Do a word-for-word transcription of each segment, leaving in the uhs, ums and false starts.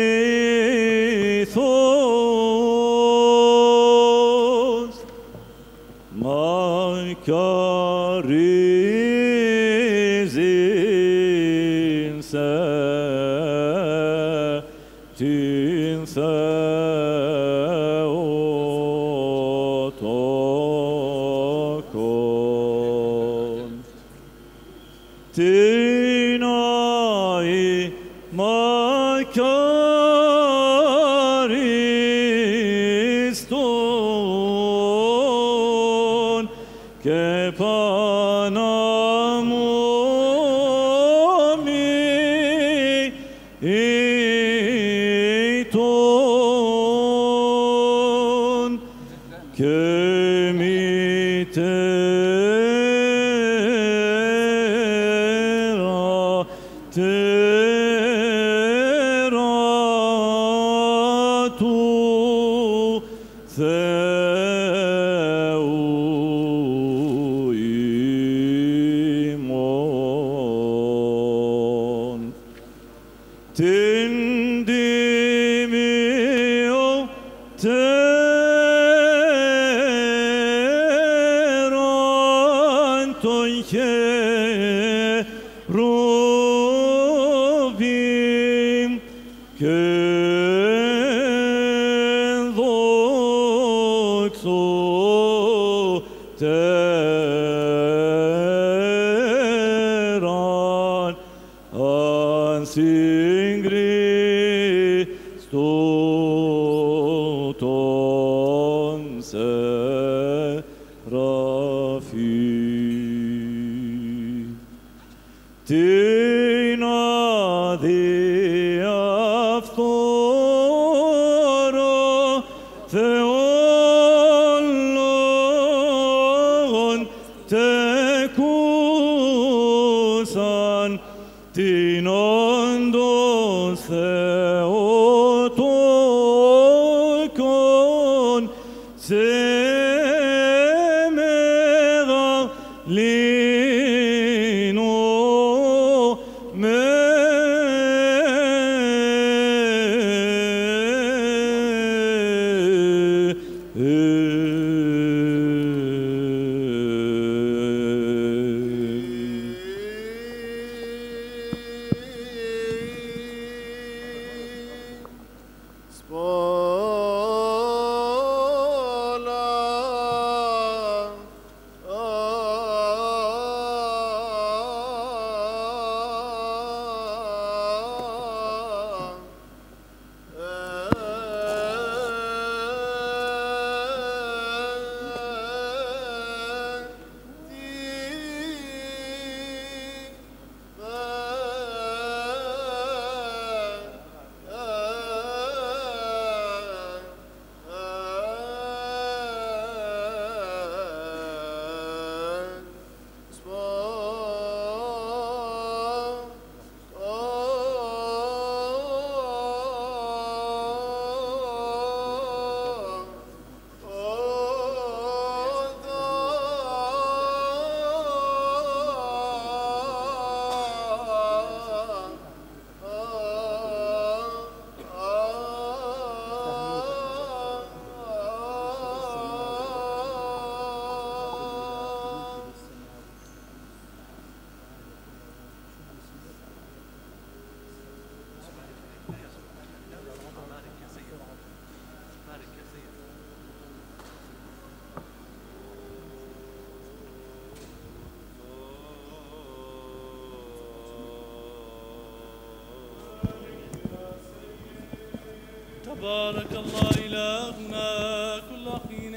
بارك الله إلهنا كل حين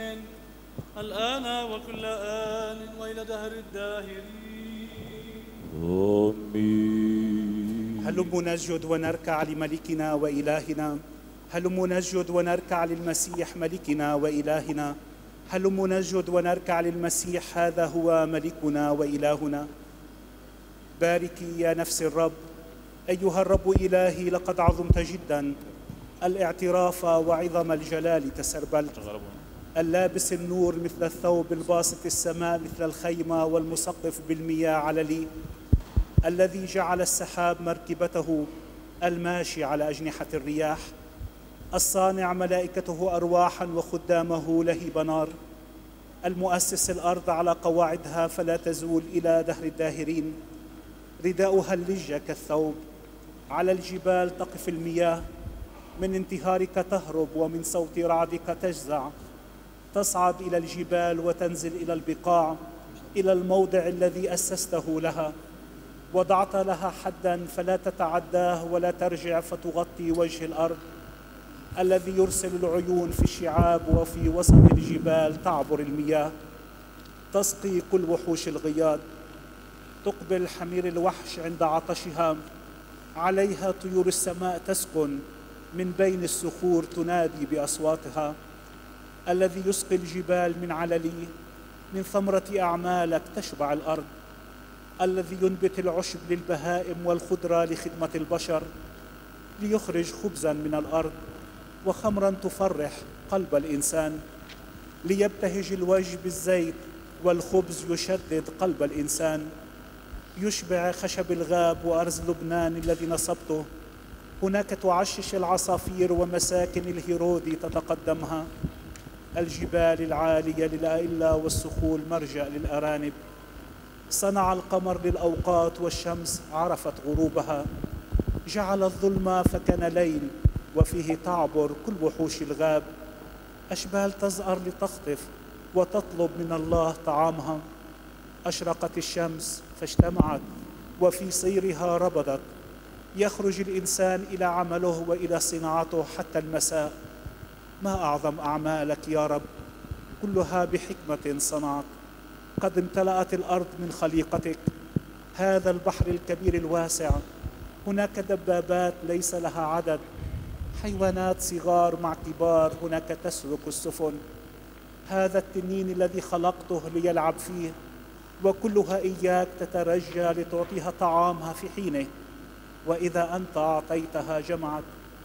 الآن وكل آن وإلى دهر الداهرين آمين. هلموا نسجد ونركع لملكنا وإلهنا، هلموا نسجد ونركع للمسيح ملكنا وإلهنا، هلموا نسجد ونركع للمسيح، هذا هو ملكنا وإلهنا. باركي يا نفس الرب، أيها الرب إلهي لقد عظمت جدا، الاعتراف وعظم الجلال تسربلت، اللابس النور مثل الثوب، الباسط السماء مثل الخيمة، والمسقف بالمياه عللي، الذي جعل السحاب مركبته الماشي على أجنحة الرياح، الصانع ملائكته أرواحا وخدامه لهيب نار، المؤسس الأرض على قواعدها فلا تزول إلى دهر الداهرين. رداؤها اللج كالثوب، على الجبال تقف المياه، من انتهارك تهرب ومن صوت رعدك تجزع. تصعد إلى الجبال وتنزل إلى البقاع، إلى الموضع الذي أسسته لها. وضعت لها حدا فلا تتعداه ولا ترجع فتغطي وجه الأرض. الذي يرسل العيون في الشعاب وفي وسط الجبال تعبر المياه. تسقي كل وحوش الغياد. تقبل حمير الوحش عند عطشها. عليها طيور السماء تسكن، من بين الصخور تنادي بأصواتها. الذي يسقي الجبال من علليه، من ثمرة أعمالك تشبع الأرض. الذي ينبت العشب للبهائم والخضرة لخدمة البشر، ليخرج خبزا من الأرض وخمرا تفرح قلب الإنسان. ليبتهج الوجه بالزيت والخبز يشدد قلب الإنسان. يشبع خشب الغاب وأرز لبنان الذي نصبته. هناك تعشش العصافير ومساكن الهيرودي تتقدمها. الجبال العالية للآئلة والصخول مرجع للأرانب. صنع القمر للأوقات والشمس عرفت غروبها. جعل الظلمة فكان ليل وفيه تعبر كل وحوش الغاب. أشبال تزأر لتخطف وتطلب من الله طعامها. أشرقت الشمس فاجتمعت وفي صيرها ربضت. يخرج الإنسان إلى عمله وإلى صناعته حتى المساء. ما أعظم أعمالك يا رب، كلها بحكمة صنعت. قد امتلأت الأرض من خليقتك، هذا البحر الكبير الواسع. هناك دبابات ليس لها عدد، حيوانات صغار مع كبار هناك تسلك السفن. هذا التنين الذي خلقته ليلعب فيه، وكلها إياك تترجى لتعطيها طعامها في حينه. وإذا أنت أعطيتها جمعت.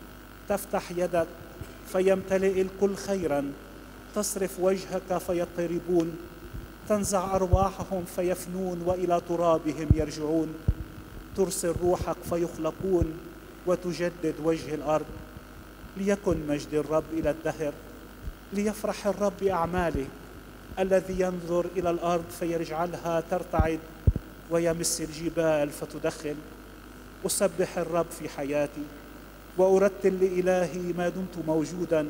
تفتح يدك فيمتلئ الكل خيرا. تصرف وجهك فيضطربون. تنزع أرواحهم فيفنون وإلى ترابهم يرجعون. ترسل روحك فيخلقون وتجدد وجه الأرض. ليكن مجد الرب إلى الدهر. ليفرح الرب بأعماله. الذي ينظر إلى الأرض فيجعلها ترتعد، ويمس الجبال فتدخن. أسبح الرب في حياتي وأرتل لإلهي ما دمت موجودا.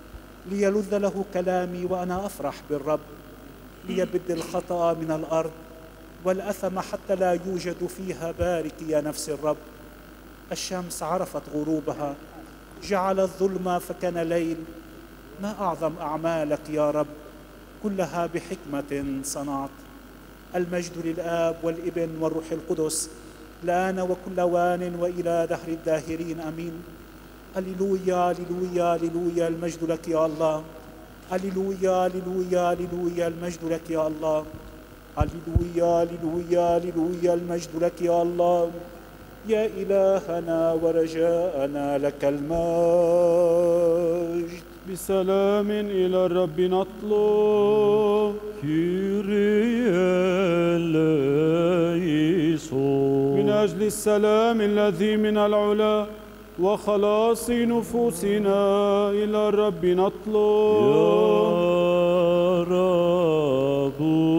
ليلذ له كلامي وأنا أفرح بالرب. ليبد الخطأ من الأرض والأثم حتى لا يوجد فيها. بارك يا نفس الرب. الشمس عرفت غروبها، جعل الظلمة فكان ليل. ما أعظم أعمالك يا رب، كلها بحكمة صنعت. المجد للآب والابن والروح القدس، الآن وكل وان وإلى دهر الداهرين آمين. هللويا هللويا هللويا، المجد لك يا الله. هللويا هللويا هللويا، المجد لك يا الله. هللويا هللويا هللويا، المجد لك يا الله. يا إلهنا ورجاءنا لك المجد. بسلام إلى الرب نطلب. كيريا ليسوع. من أجل السلام الذي من العلا وخلاص نفوسنا إلى الرب نطلب. يا رب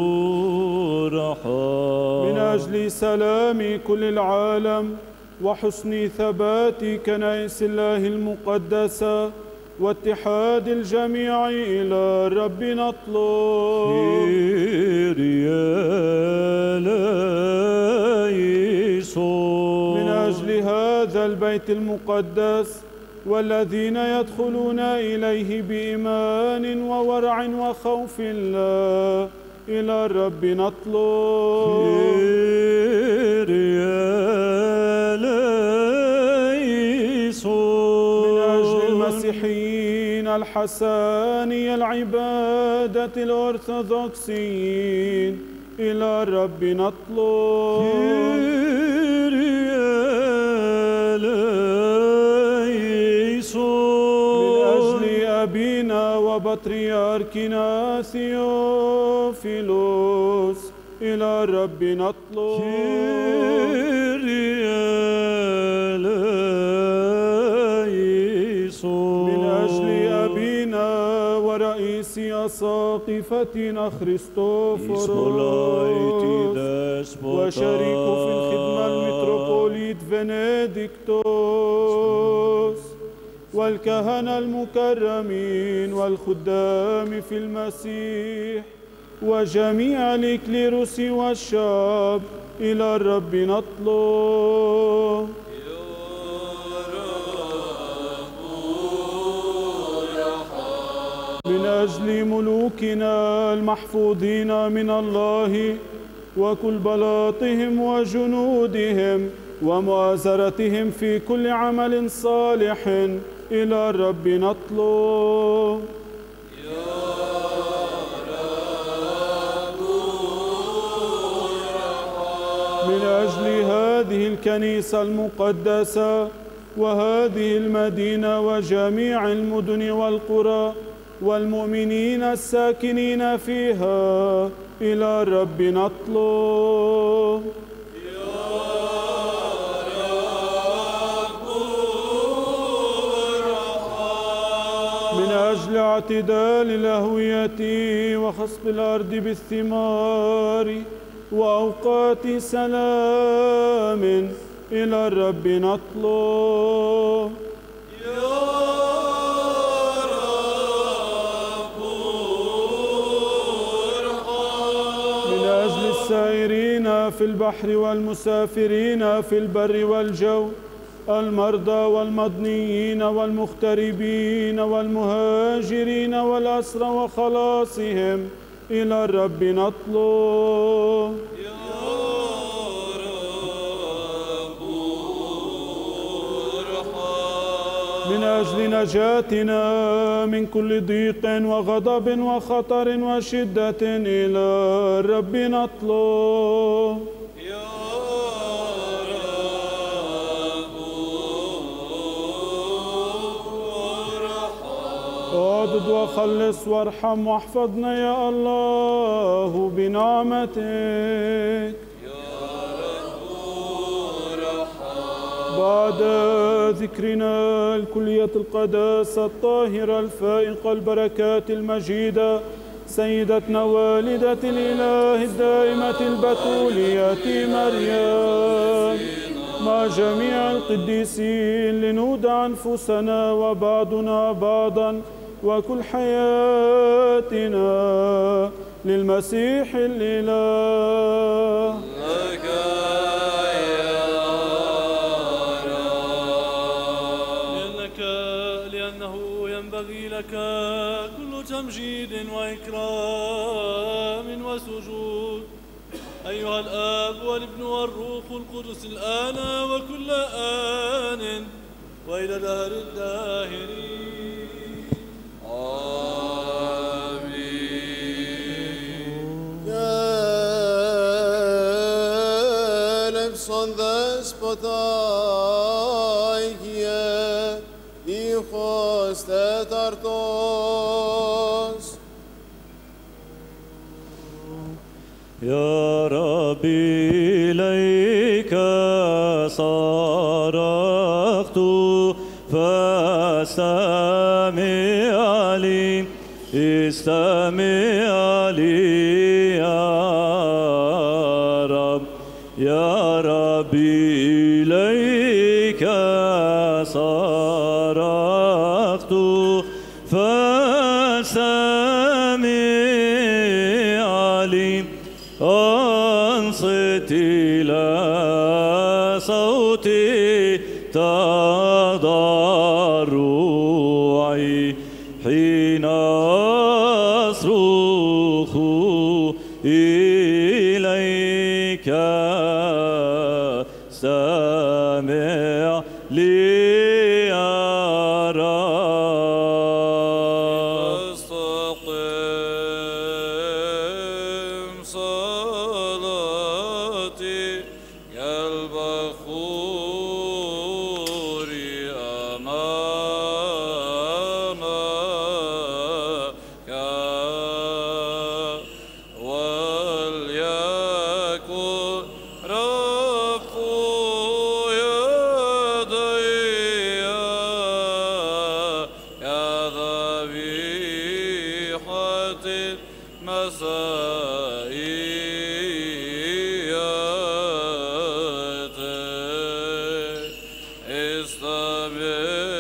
رحم. من أجل سلام كل العالم وحسن ثبات كنائس الله المقدسة واتحاد الجميع إلى الرب نطلب. كيريا ليسوع. من أجل هذا البيت المقدس والذين يدخلون إليه بإيمان وورع وخوف الله إلى الرب نطلب. كيريا ليسوع. من أجل المسيحيين الحساني العبادة الأرثوذكسيين إلى الرب نطلب. كيريا ليسوع. من أجل أبينا وبطريركنا ثيوفيلوس إلى الرب نطلب. كيريا ليسوع. نيسيا ساقفتنا خريستوفوروس وشريك في الخدمة المتروبوليت فينيديكتوس والكهنة المكرمين والخدام في المسيح وجميع الإكليروس والشعب إلى الرب نطلب. من أجل ملوكنا المحفوظين من الله وكل بلاطهم وجنودهم ومؤازرتهم في كل عمل صالح إلى الرب نطلب. من أجل هذه الكنيسة المقدسة وهذه المدينة وجميع المدن والقرى والمؤمنين الساكنين فيها إلى الرب نطلب. من أجل اعتدال الأهوية وخصب الأرض بالثمار وأوقات سلام إلى الرب نطلب. من أجل السائرين في البحر والمسافرين في البر والجو المرضى والمضنيين والمغتربين والمهاجرين والأسرى وخلاصهم إلى الرب نطلب. من أجل نجاتنا من كل ضيق وغضب وخطر وشدة إلى الرب نطلب. اعضد وخلص وارحم واحفظنا يا الله بنعمتك. بعد ذكرنا الكلية القداسة الطاهرة الفائقة البركات المجيدة سيدتنا والدة الإله الدائمة البتولية مريم مع جميع القديسين لنودع أنفسنا وبعضنا بعضا وكل حياتنا للمسيح الإله. لك كل تمجيد وإكرام وسجود أيها الآب والابن والروح القدس الآن وكل آن وإلى دهر الداهرين آمين. Έλευσον δεσποτάγιε Ήχος τέταρτος. يا ربي إليك صرخت فاستمع لي استمع لي يا رب يا ربي إليك صرخت فاستمع لي أنصت إلى صوتي تضرعي حين أصرخ إليك استمع لي يا رب. استقم صلاتي كالبخور أمامك وليكن رفع يدي مسائيته استمع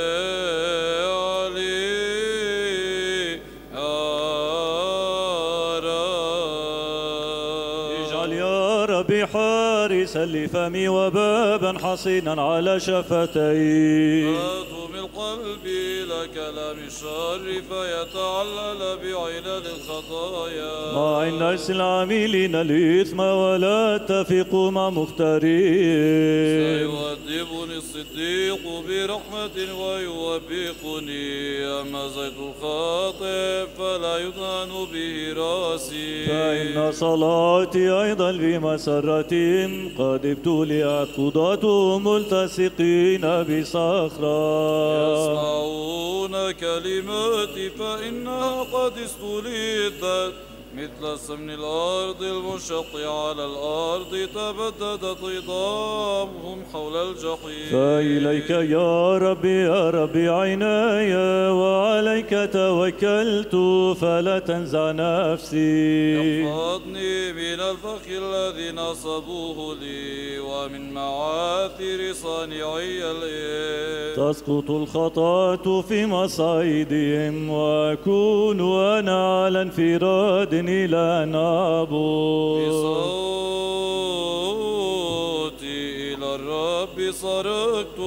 لي يا رب. اجعل يا ربي حارسا لفمي وبابا حصينا على شفتي. فاتوا من قلبي لكلام الشر فيتعلل بعلل الخطايا. مع الناس العاملين الإثم ولا تفقوا مع مختارين. سيؤدبني الصديق برحمة ويوبخني، أما زيت الخاطئ فلا يدهن به راسي. فإن صلاتي أيضا بمسرتهم قد ابتلعت قضاتهم ملتصقين بصخرة. يسمعون كلماتي فإنها قد استلذت، مثل سمن الأرض المنشق على الأرض تبددت عظامهم حول الجحيم. فإليك يا ربي يا ربي عيناي وعليك توكلت فلا تنزع نفسي. احفظني من الفخ الذي نصبوه لي ومن معاثر صانعي الإثم. تسقط الخطاة في مصايدهم وأكون أنا على انفراد إلى نابوت. بصوتي إلى الرب صرخت،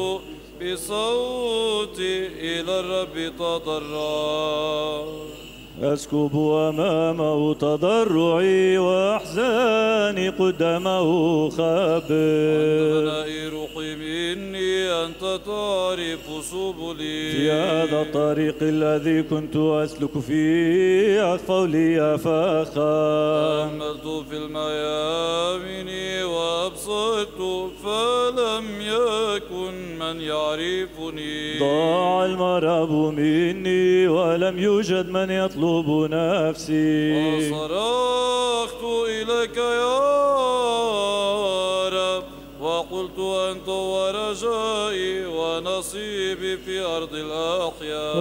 بصوتي إلى الرب تضرعت. أسكب أمامه تضرعي وأحزاني قدامه خبر. عندما روحي مني أنت تعرف سبلي. في هذا الطريق الذي كنت أسلك فيه أخفوا لي فخا. تأملت في الميامن وأبصرت فلم يكن من يعرفني. ضاع المراب مني ولم يوجد من يطلب نفسي. وصرخت إليك يا رب وقلت أنت ورجائي ونصيبي في أرض الأحياء.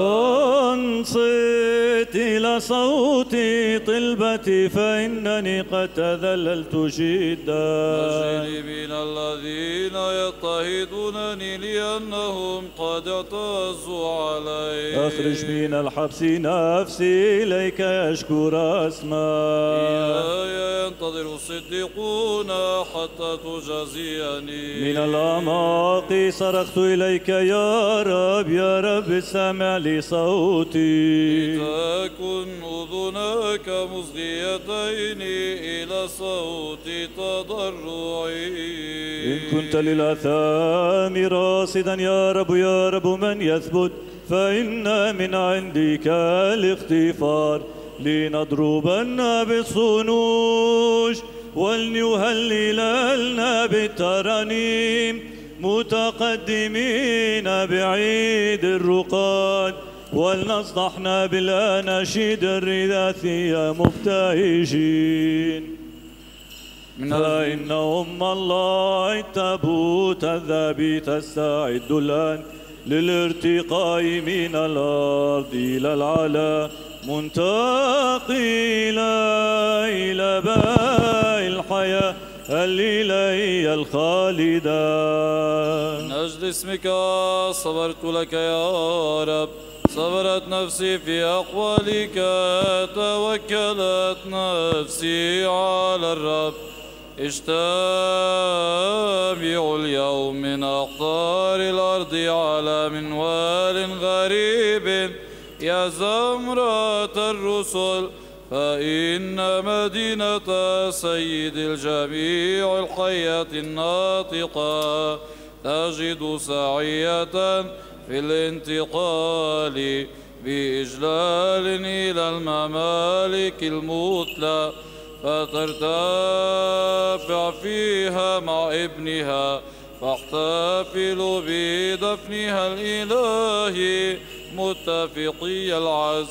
انصت إلى صوتي طلبتي فإنني قد تذللت جدا. نجني من الذين يضطهدونني لأنهم قد اعتزوا علي. أخرج من الحبس نفسي إليك يشكر اسمك. إياي ينتظر الصديقون حتى تجازيني. من الأعماق صرخت إليك يا رب يا رب استمع لصوتي. لتكن أذناك مصغيتين إلى صوت تضرعي. إن كنت للآثام راصدا يا رب يا رب من يثبت فإن من عندك الاغتفار. لنضربن بالصنوج ولنهللن بالترانيم متقدمين بعيد الرقاد ولنصدحن بالأناشيد الرثاثية مبتهجين. فإن أم الله التابوت الذهبي تستعد الآن للارتقاء من الأرض إلى العلا منتقلا إلى باء الحياة الإلهية الخالدة. من أجل اسمك صبرت لك يا رب، صبرت نفسي في أقوالك، توكلت نفسي على الرب. اجتمع اليوم من أقطار الأرض على منوال غريب يا زمرة الرسل، فإن مدينة سيد الجميع الحياة الناطقة تجد سعية في الانتقال بإجلال إلى الممالك المثلى، فترتفع فيها مع ابنها، فاحتفلوا بدفنها الإلهي متفقي العز،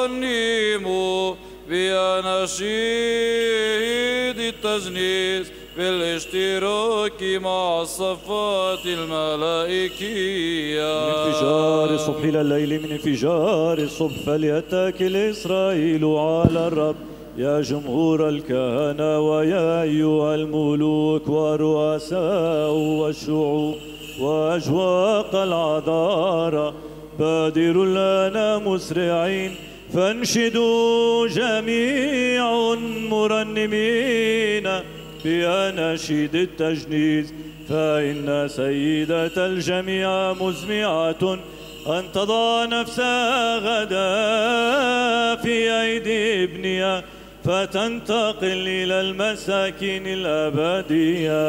ورنموا بأناشيد التجنيس في الاشتراك مع الصفات الملائكية. من انفجار الصبح إلى الليل، من انفجار الصبح فليتكل إسرائيل على الرب. يا جمهور الكهنة ويا أيها الملوك ورؤساء والشعوب وأجواق العذارى، بادروا الآن مسرعين فانشدوا جميع مرنمين بأناشيد التجنيد، فإن سيدة الجميع مزمعة أن تضع نفسها غدا في أيدي ابنها فتنتقل إلى المساكن الأبدية.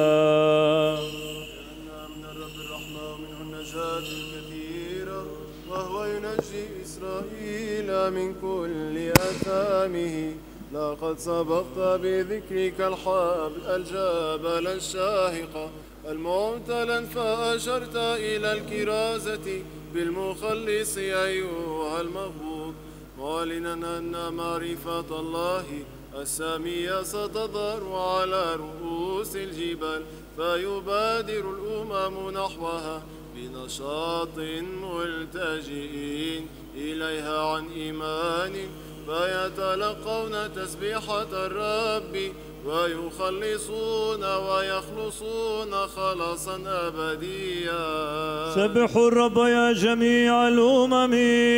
من الرب الرحمة ومنه النجاة الكثيرة، وهو ينجي إسرائيل من كل آثامه. لقد سبقت بذكرك الحبل الجبل الشاهقة الممتلا، فأشرت إلى الكرازة بالمخلص أيها المغبوط، معلنا أن معرفة الله السامية ستظهر على رؤوس الجبال، فيبادر الأمم نحوها بنشاط ملتجئين إليها عن إيمان، فيتلقون تسبيحة الرب ويخلصون ويخلصون خلاصا أبديا. سبحوا الرب يا جميع الأمم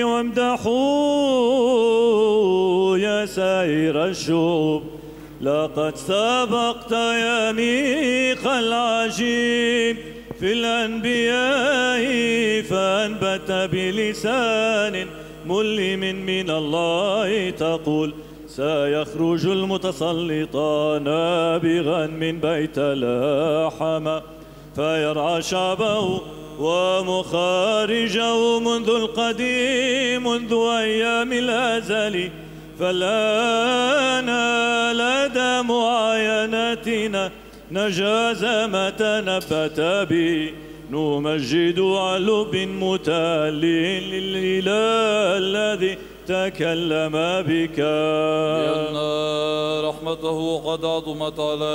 وامدحوا يا سائر الشعوب. لقد سبقت يا ميخ العجيب في الأنبياء، فأنبت بلسان ملم من الله تقول: سيخرج المتسلطان بغن من بيت لحم، فيرعى شعبه ومخارجه منذ القديم، منذ أيام الأزل. فالآن لدى معاينتنا نجاز ما تنبت به، نمجد علو متالي للإله الذي تكلم بك، لأن رحمته قد عظمت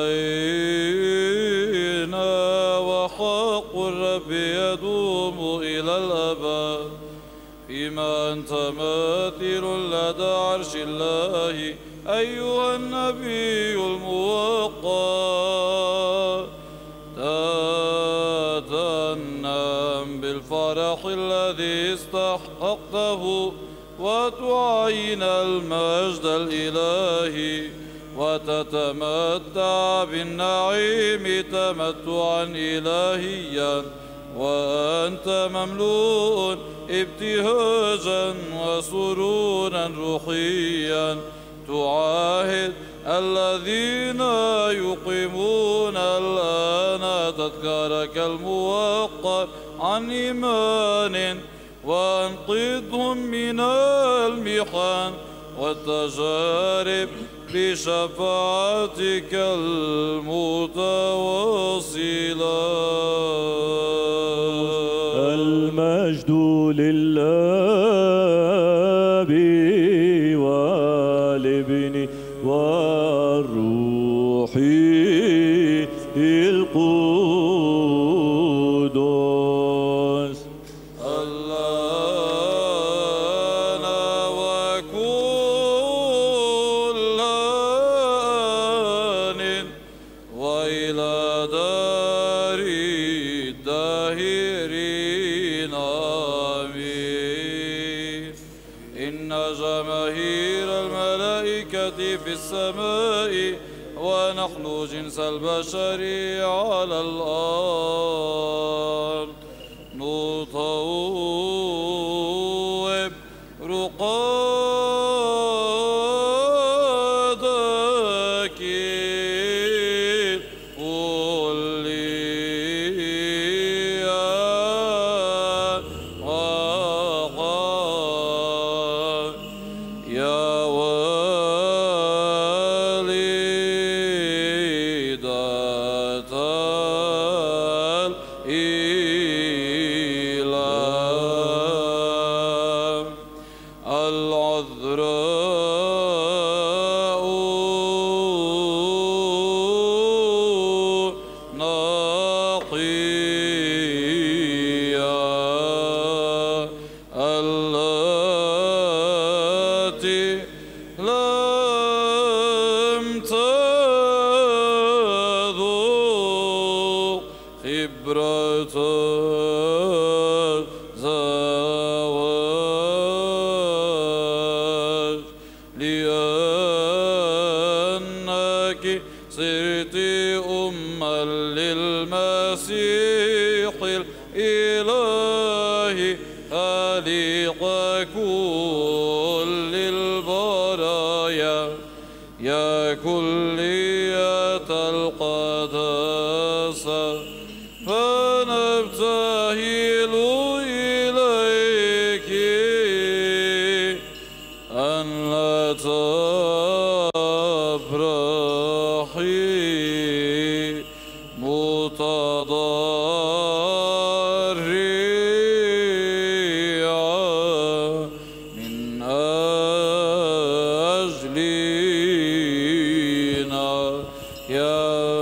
علينا، وحق الرب يدوم إلى الأبد. فيما أنت ماثل لدى عرش الله أيها النبي الموقر، تتنم بالفرح الذي استحققته، وتعين المجد الإلهي، وتتمتع بالنعيم تمتعا إلهيا، وأنت مملوء ابتهاجا وسرورا روحيا، تعاهد الذين يقيمون الآن تذكارك الموقر عن إيمان، وانقذهم من المحن والتجارب بشفاعتك المتواصلة. المجد للآب والابن والروح القدس، الآن وكل آن وإلى دار الداهرين آمين. إن جماهير الملائكة في السماء ونحن جنس البشر على الأرض نطوب رقادك كليا وقال يا والدة الإله التي لم تذوق خبرة الزواج لأنك صرت أما للمسيح الإله خالق كل البرايا يا كلية القداسة فنبتهل إليك أن لا تبرحي متضرعة من أجلنا يا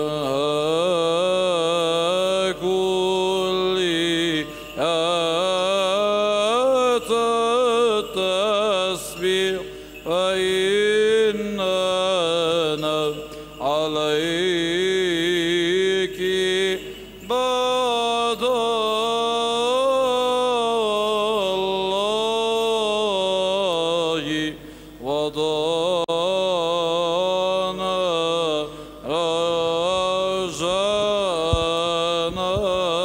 التسبيح فإننا عليك بعد الله وضعنا رجانا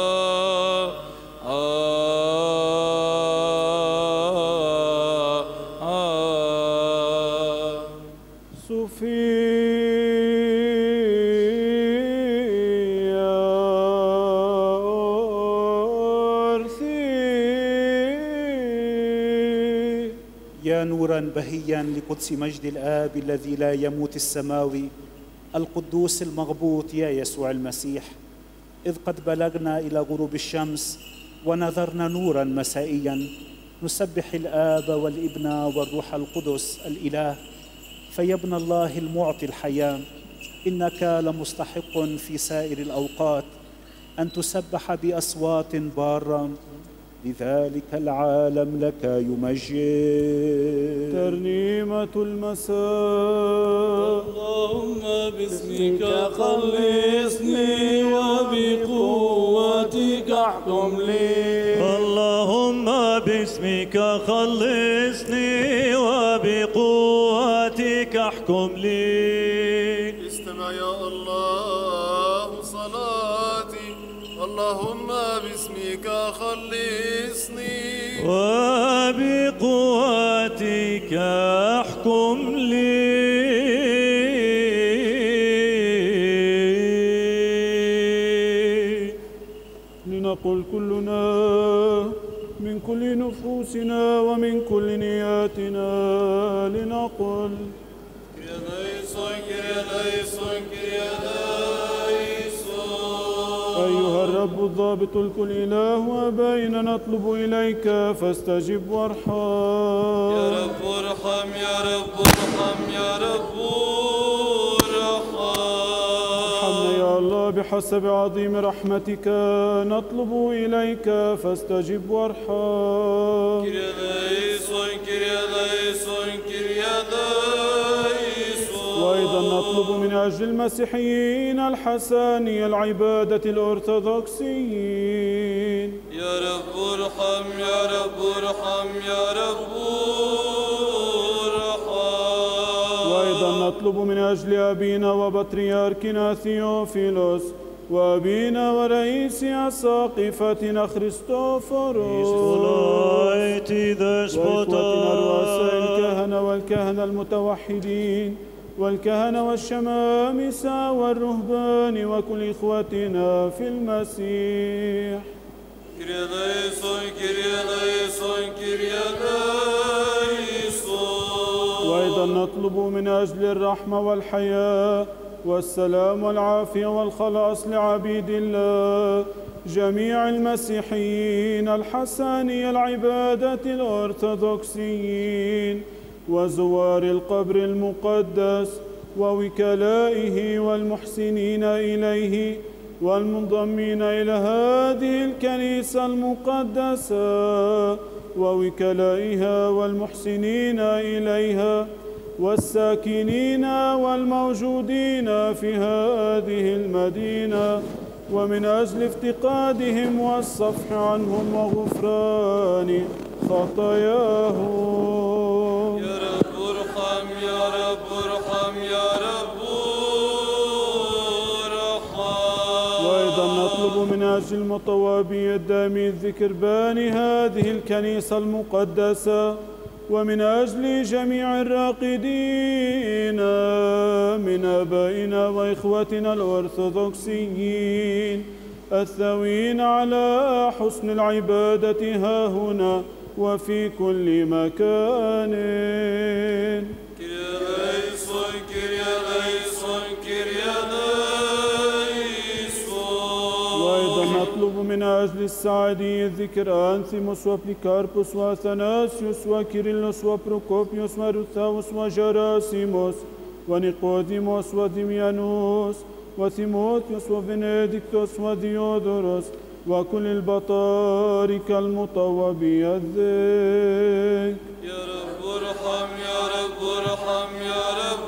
يا نورا بهيا لقدس مجد الآب الذي لا يموت السماوي القدوس المغبوط يا يسوع المسيح، إذ قد بلغنا إلى غروب الشمس ونظرنا نورا مسائيا نسبح الآب والابن والروح القدس الإله. فيا ابن الله المعطي الحياة، إنك لمستحق في سائر الأوقات أن تسبح بأصوات بارة، لذلك العالم لك يمجد. ترنيمة المساء. اللهم باسمك خلصني وبقوتك احكم لي. اللهم باسمك خلصني وبقوتك احكم لي. استمع يا الله صلاتي، اللهم باسمك خلصني وبقوتك احكم لي. لنقل كلنا من كل نفوسنا ومن كل نياتنا، لنقل كريا ليسون كريا ليسون كريا ليسون. أيها الرب الضابط الكل إله وأبينا نطلب إليك فاستجب وارحم. يا رب ارحم يا رب ارحم يا رب ارحم. ارحمنا يا الله بحسب عظيم رحمتك نطلب إليك فاستجب وارحم. كريا ليسون كريا ليسون كريا ليسون. وأيضا نطلب من أجل المسيحيين الحسانية العبادة الأرثوذكسيين. يا رب ارحم يا رب ارحم يا رب ارحم. وأيضا نطلب من أجل أبينا وبطريركنا ثيوفيلوس وأبينا ورئيس أساقفتنا خريستوفوروس وإخوتنا رؤساء الكهنة والكهنة المتوحدين والكهنة والشمامسة والرهبان وكل إخوتنا في المسيح. كريا ليسون كريا ليسون كريا ليسون. وأيضا نطلب من أجل الرحمة والحياة والسلام والعافية والخلاص لعبيد الله جميع المسيحيين الحسانية العبادة الأرثوذكسيين وزوار القبر المقدس ووكلائه والمحسنين إليه والمنضمين إلى هذه الكنيسة المقدسة ووكلائها والمحسنين إليها والساكنين والموجودين في هذه المدينة، ومن أجل افتقادهم والصفح عنهم وغفران خطاياهم. يا رب ارحم يا رب ارحم يا رب ارحم. وأيضا نطلب من أجل المطوابي الدامي الذكر باني هذه الكنيسة المقدسة، ومن أجل جميع الراقدين من آبائنا وإخوتنا الأرثوذكسيين الثوين على حسن العبادة ها هنا وفي كل مكان. كريا ليسون كريا ليسون كريا ليسون. وأيضا نطلب من أجل السعدي الذكر أنثيموس وبليكاربوس وأثناسيوس وكيرلس وبروكوبيوس وروثاوس وجراسيموس ونيقوديموس وديميانوس وثيموثيوس وفينيديكتوس وديودوروس وكل البطاركة المطوبي الذكر. يا رب ارحم يا رب ارحم يا رب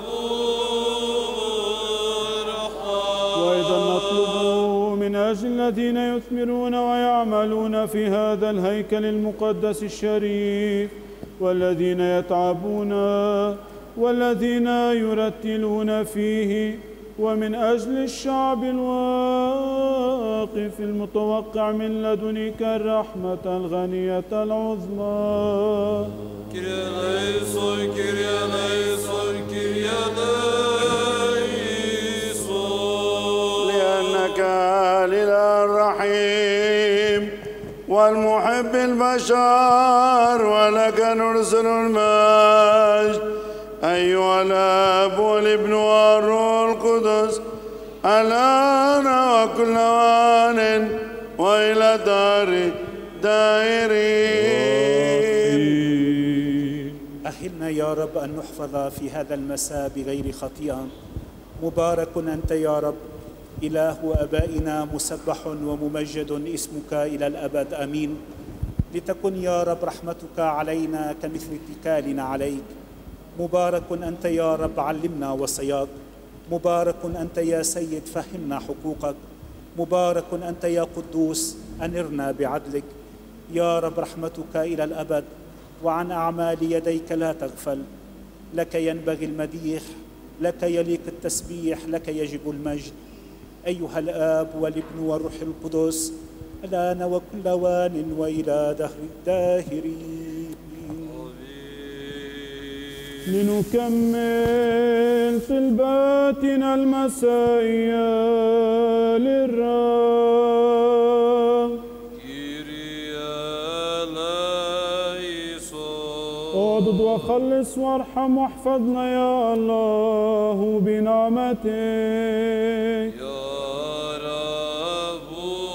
ارحم. وأيضا نطلب من أجل الذين يثمرون ويعملون في هذا الهيكل المقدس الشريف، والذين يتعبون والذين يرتلون فيه، ومن أجل الشعب الواقف المتوقع من لدنك الرحمة الغنية العظمى. كريا ليسون كريا ليسون كريا ليسون. لأنك الإله الرحيم والمحب البشر، ولك نرسل المجد أيها الآب والابن والروح القدس الآن وكل آن وإلى دار دائرين. أهلنا يا رب أن نحفظ في هذا المساء بغير خطيئة. مبارك أنت يا رب إله آبائنا، مسبح وممجد اسمك إلى الأبد آمين. لتكن يا رب رحمتك علينا كمثل اتكالنا عليك. مبارك أنت يا رب علمنا وصاياك. مبارك أنت يا سيد فهمنا حقوقك. مبارك أنت يا قدوس أنرنا بعدلك. يا رب رحمتك إلى الأبد، وعن أعمال يديك لا تغفل. لك ينبغي المديح، لك يليق التسبيح، لك يجب المجد أيها الآب والابن والروح القدس الآن وكل وان وإلى دهر الداهرين. لنكمل طلباتنا المسائية للرب. كيريا ليسون. اعضد وخلص وارحم واحفظنا يا الله بنعمتك. يا رب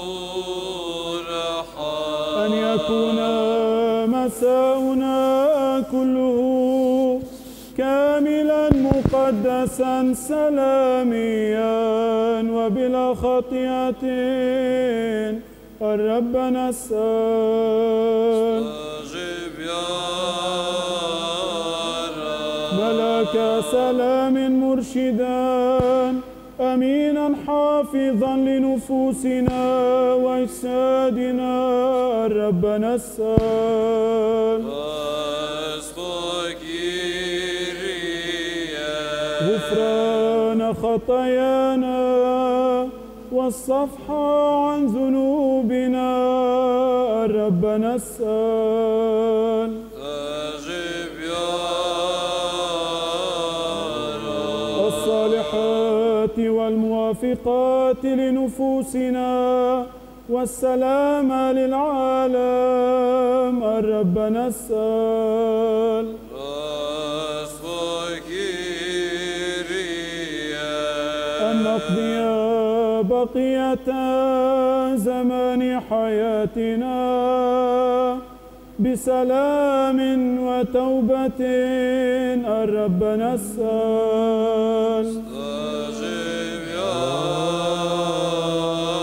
ارحم. أن يكون مساؤنا كله كاملا مقدسا سلاميا وبلا خطيئة. الرب نسأل. استجب يا رب. ملاك سلام مرشدا أمينا حافظا لنفوسنا وأجسادنا. الرب نسأل. غفران خطايانا والصفح عن ذنوبنا. الرب نسأل. استجب يا رب. الصالحات والموافقات لنفوسنا والسلام للعالم. الرب نسأل. أن نقضي بقية زمان حياتنا بسلام وتوبة. الرب نسأل. استجب يا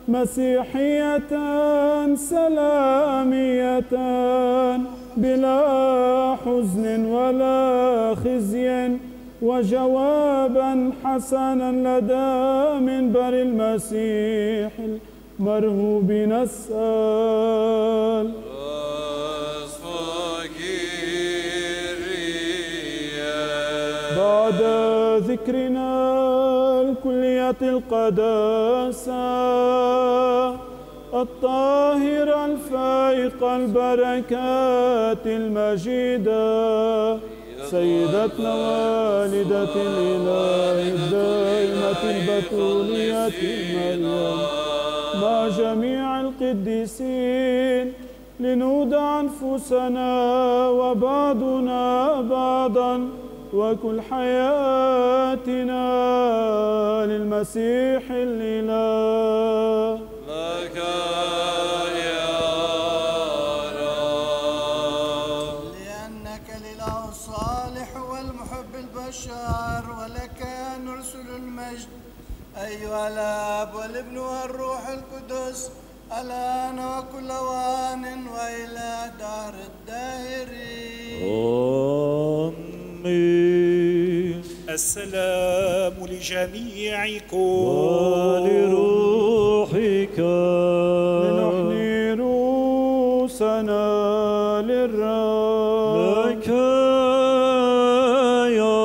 مسيحية سلامية بلا حزن ولا خزي، وجوابا حسنا لدى منبر المسيح المرهوب نسأل. بعد ذكرنا الكلية القداسة الطاهرة الفائقة البركات المجيدة سيدتنا والدة الإله الدائمة البتولية مريم مع جميع القديسين، لنودع أنفسنا وبعضنا بعضا وكل حياتنا للمسيح الإله. لك يا رب، لأنك الإله الصالح والمحب البشر، ولك نرسل المجد أيها الآب والابن والروح القدس الآن وكل وان وإلى دار الداهرين. آمين. السلام لجميعكم ولروحك. لنحني رؤوسنا للرب. لك يا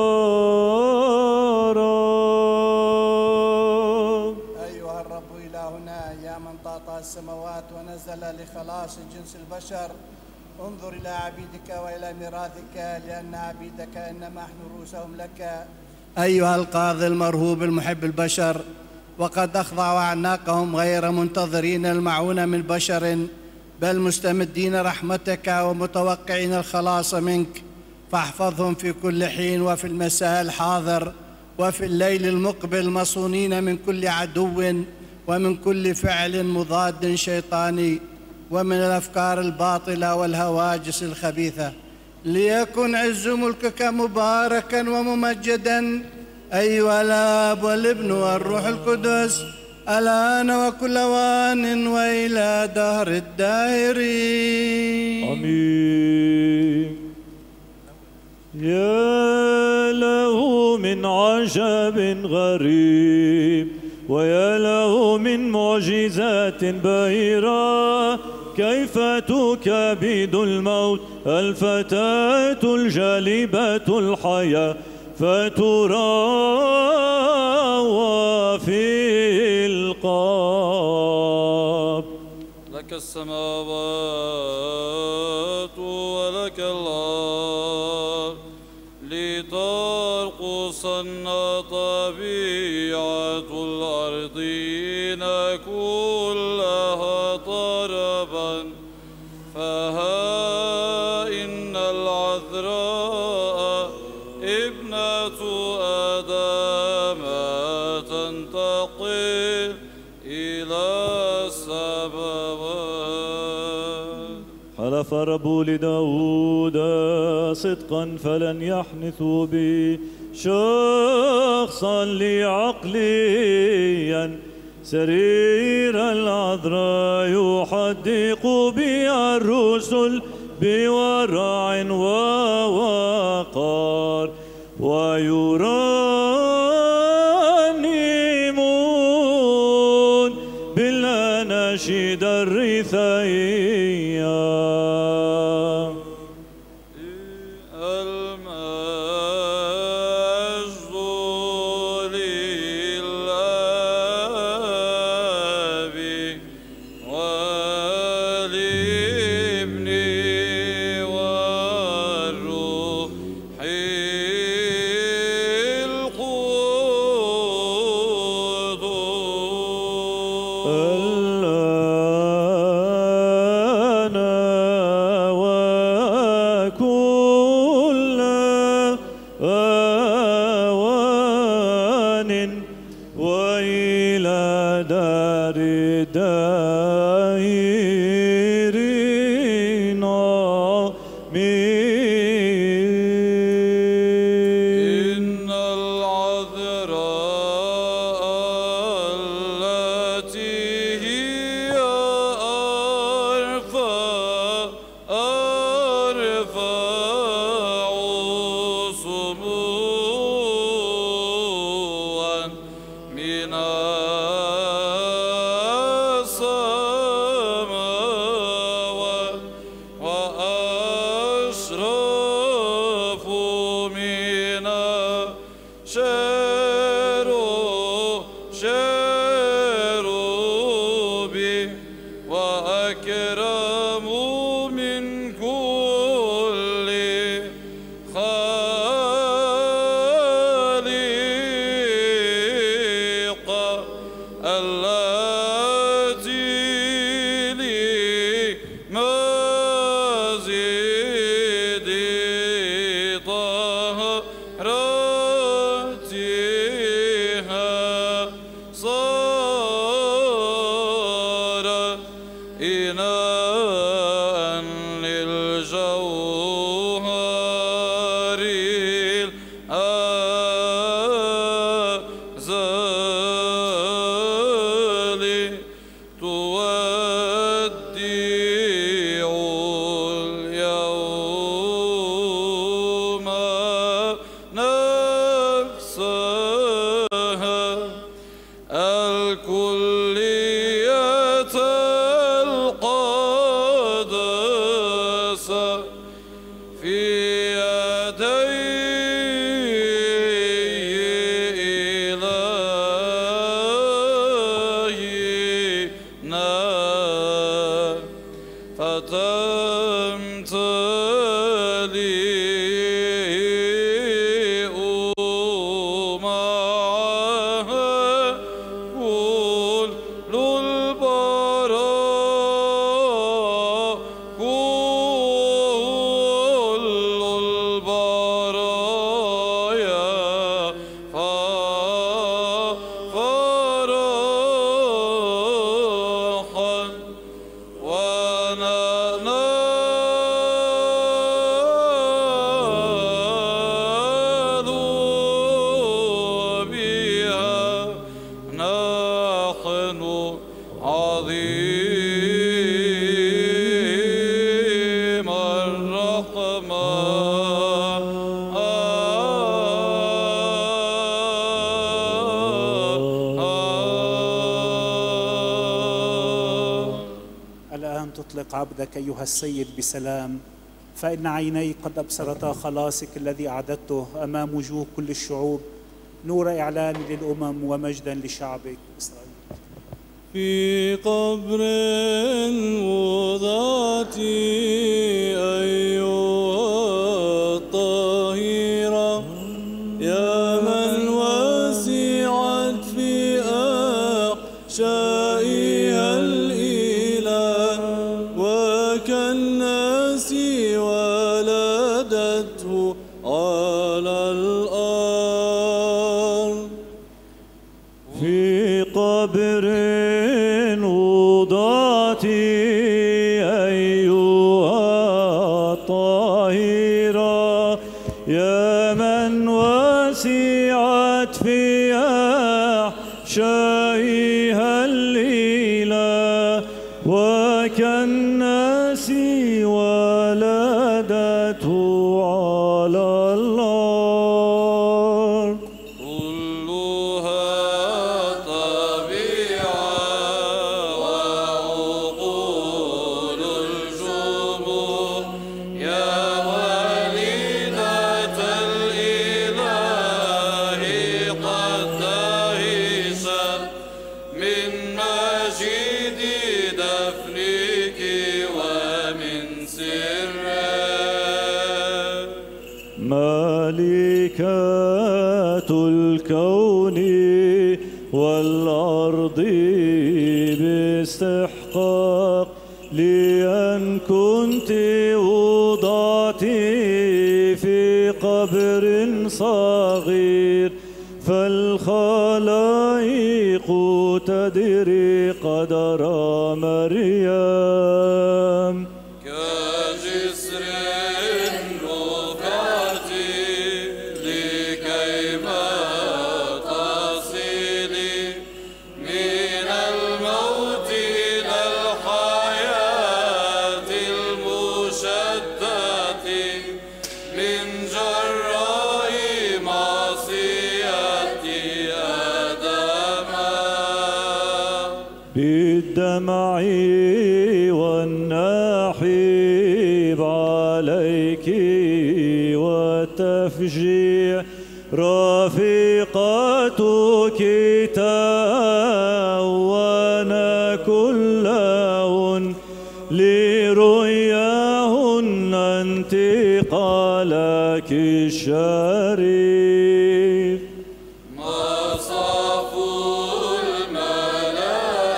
رب. أيها الرب إلهنا يا من طاطا السماوات ونزل لخلاص جنس البشر، انظر إلى عبيدك وإلى ميراثك، لأن عبيدك إنما احن رؤوسهم لك. أيها القاضي المرهوب المحب البشر، وقد أخضعوا أعناقهم غير منتظرين المعونة من بشر، بل مستمدين رحمتك ومتوقعين الخلاص منك، فاحفظهم في كل حين وفي المساء الحاضر وفي الليل المقبل، مصونين من كل عدو ومن كل فعل مضاد شيطاني ومن الأفكار الباطلة والهواجس الخبيثة، ليكن عز ملكك مباركا وممجدا أيها الآب والابن والروح القدس الآن وكل وان وإلى دهر الداهرين. آمين. يا له من عجب غريب، ويا له من معجزات باهرة، كيف تكابد الموت الفتاة الجالبة الحياة، فتراوى في القاب. لك السماوات ولك الأرض، لترقصن طبيعة الأرضين كلها طربا، فها إن العذراء ابنة آدم تنتقل إلى السماوات. حلف الرب لداود صدقا فلن يحنثوا بي شخصا لعقليا، سرير العذراء يحدق بها الرسل بورع ووقار، ويرنمون بالأناشيد الرثائية. التي هي أطلق عبدك أيها السيد بسلام، فإن عيني قد أبصرتا خلاصك الذي أعددته أمام وجوه كل الشعوب، نور إعلان للأمم ومجدا لشعبك إسرائيل. في قبر وضعت أيها الطاهرة، يا من وسعت في أحشائها الإله، وكالناس ولدته على الأرض. في قبر وضعت أيها الطاهرة، يا من وسعت في أحشائها الإله، وكالناس ولدته على الأرض. كلها طبيعة وعقول الجموع، يا والدة الإله قد دهشت من مجيد دفنك ومن سره. ملكة الكون والأرض باستحقاق، لأن كنت وضعت في قبر صغير، فالخلائق تدري قدر مريم. كجسر رفعت لكيما تصلي من الموت إلى الحياة المشتتة، من جراء معصية آدم. بالدمع والنحيب عليك والتفجيع، رفيقتك تهون كلهن، لرؤياهن انتقالك الشريف. مصاف الملائكة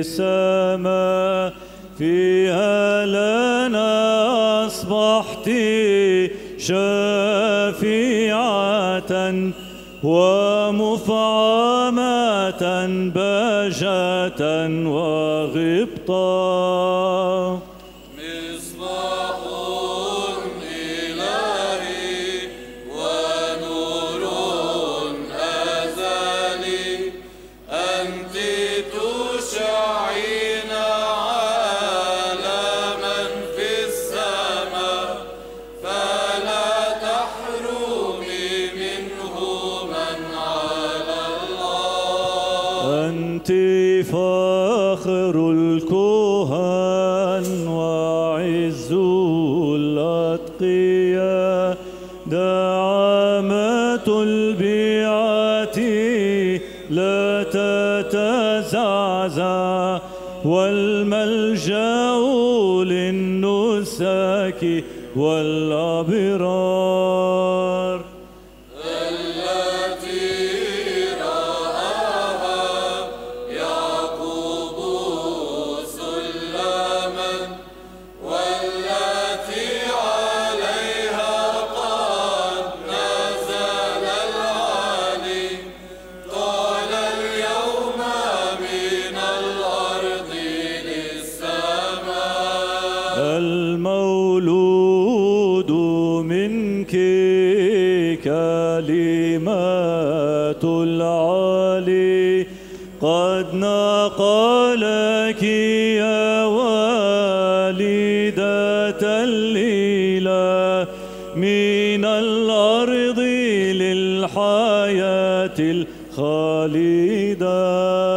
السماء فيها لنا أصبحت شفيعة ومفعمة بهجة وغبطة. مصباح إلهي ونور أزلي أنت تشعين عالما في السماء فلا تحرمي منه من على الله. أنت فخر الكهان وعز الأتقياء دعامة البيعة لا تتزعزع والملجأ للنساك والأبرار. المولود منك كلمات العالي قد نقلك يا والدة الإله من الأرض للحياة الخالدة.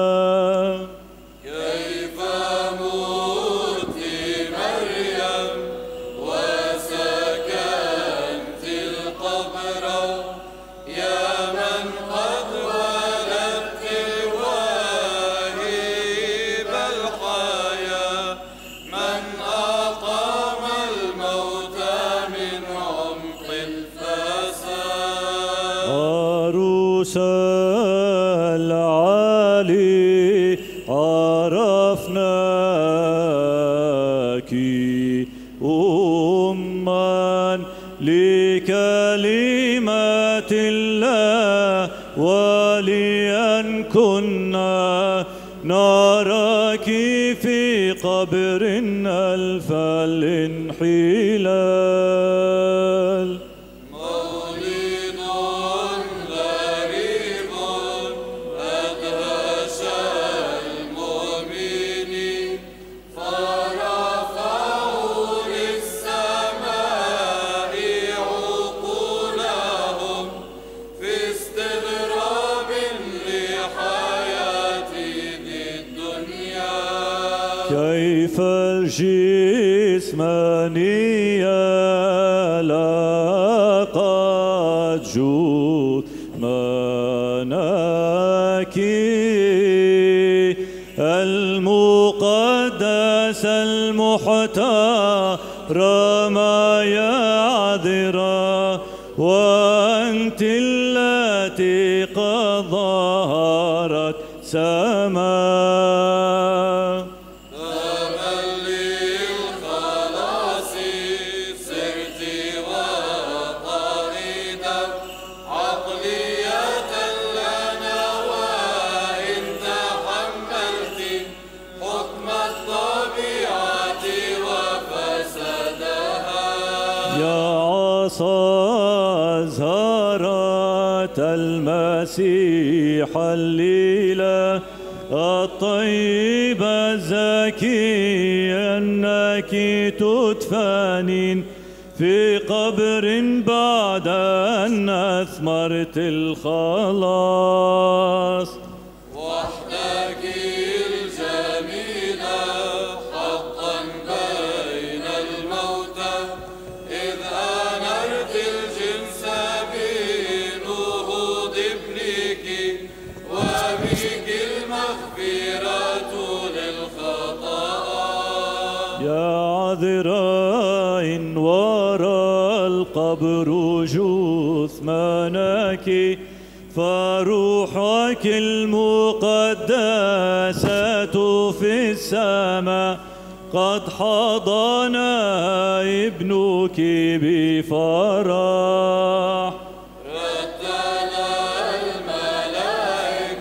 العالي عرفناك أمّا لكلمات الله ولأن كنا نراك في قبر ألف الانحلال. كيف الجسمانية لقد جود مناك المقدس المحترم يا عذراء وأنت التي قد ظهرت سماء. أزهرت المسيح الليلة الطيبة الزكية أنك تدفنين في قبر بعد أن أثمرت الخلاص. وحدك الجميلة حقا بين الموتى إذ أنرت الجنس بنهوض ابنك وبك المغفرة للخطايا. يا عذراء وراء القبر جثمانك فروحك المقدسة في السماء قد حضنا ابنك بفرح. رتل الملائك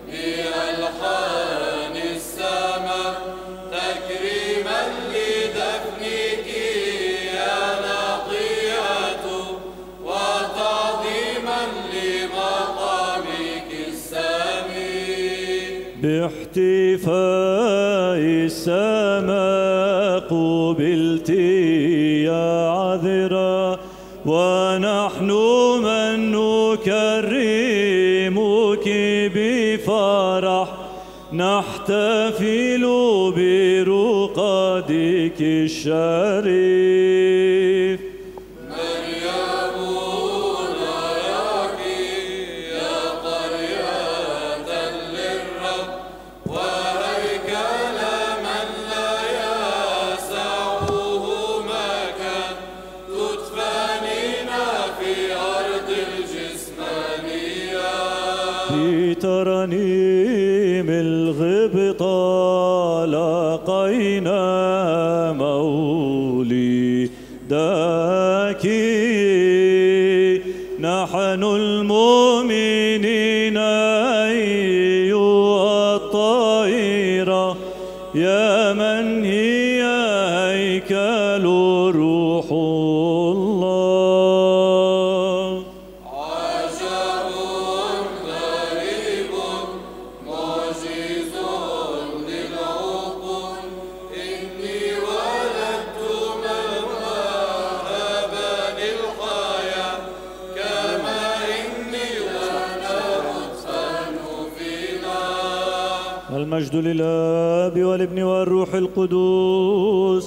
بألحان السماء تكريما لدفنك يا نقية وتعظيما لمقامك السامي. باحتفاء السماء قبلت يا عذرا ونحن من نكرمك بفرح نحتفل برقادك الشريف. مريم نراك يا قرية للرب وهيكل من لا يسعه مكان تدفنين في أرض الجسمانية. في ترانيم الغبطة لقينا مولدك نحن المؤمنين أيها الطائرة يا من هي هيكل روح الله. عجب غريب معجز للعقول إني ولدت من وهبني الحياة كما إني وأنا أدفن في نار. المجد للآب والابن والروح القدوس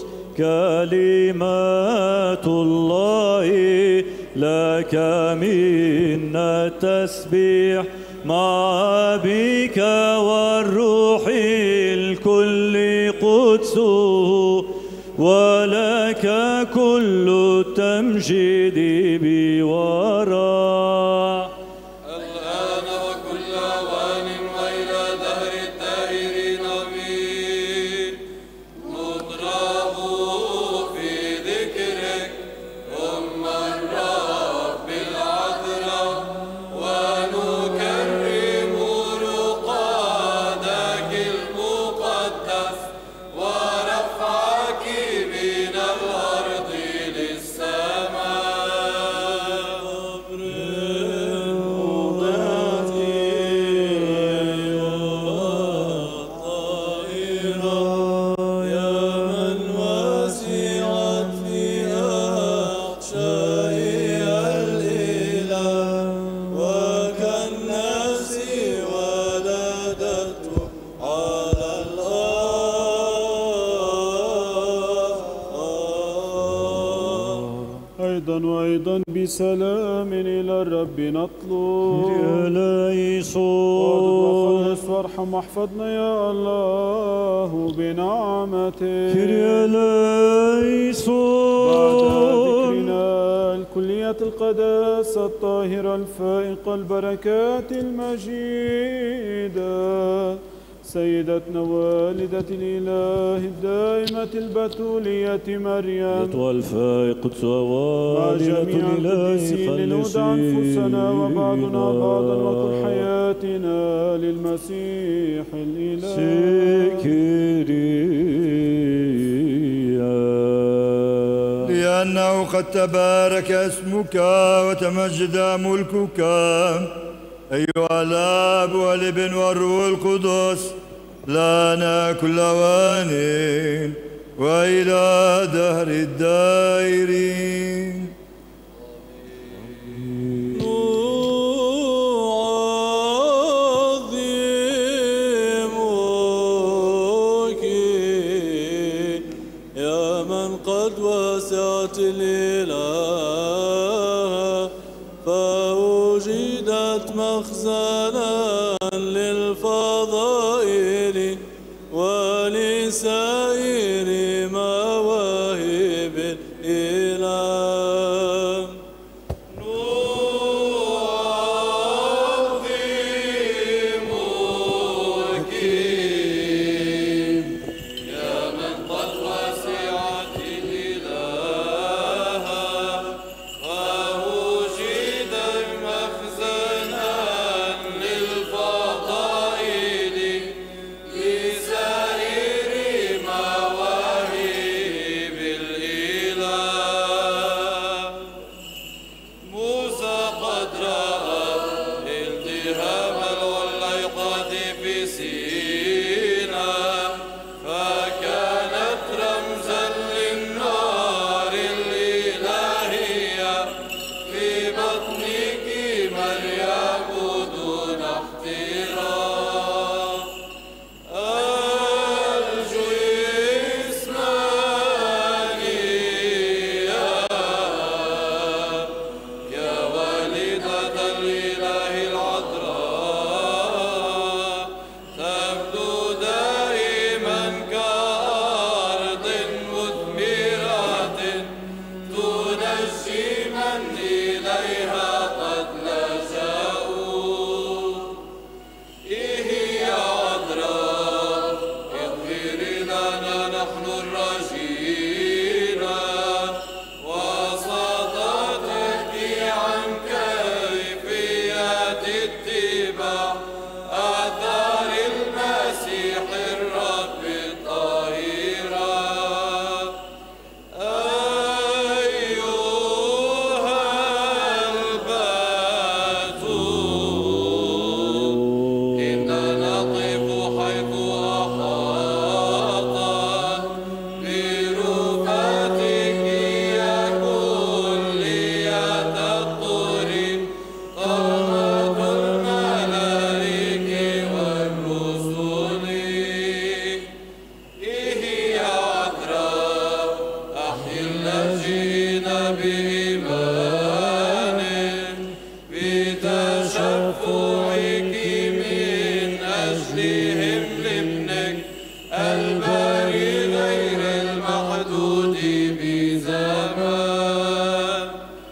كلمات الله لك منا التسبيح مع أبيك والروح الكل قدسه ولك كل التمجيد بوراء. الآن وكل أوان وإلى دهر الدائرين آمين. نضرب في ذكرك أم الرب العذراء ونكرم رقادك المقدس ورفعك من الأرض أيضا وأيضا بسلام إلى الرب نطلب. ليسون وخلص وارحم واحفظنا يا الله بنعمتك. ليسون بعد ذكرنا الكلية القداسة الطاهرة الفائقة البركات المجيدة سيدتنا والدة الإله الدائمة البتولية مريم والفائق قدس مع والدة جميع القديسين لنودع أنفسنا وبعضنا بعضا وكل حياتنا للمسيح الإله. لأنه قد تبارك اسمك وتمجد ملكك أيها الآب والابن والروح القدس لنا كل أوان وإلى دهر الدائرين. نعظمك يا من قد وسعت الإله فوجدت مخزنا للفضائل ولسائر مواهب الإله. نعظمك لنا نحن الرجين وسط تحكي عن كيفية اتباع آثار المسيح الرب الطاهرة. أيها البتول إننا نقف حيث أحاط برفاتك يا كلية الطور قامة الملائكة والرسل. إيه يا عذراء أحيي الذين بإيمان بتشفعك من أجلهم لابنك الباري غير المحدود بزمان.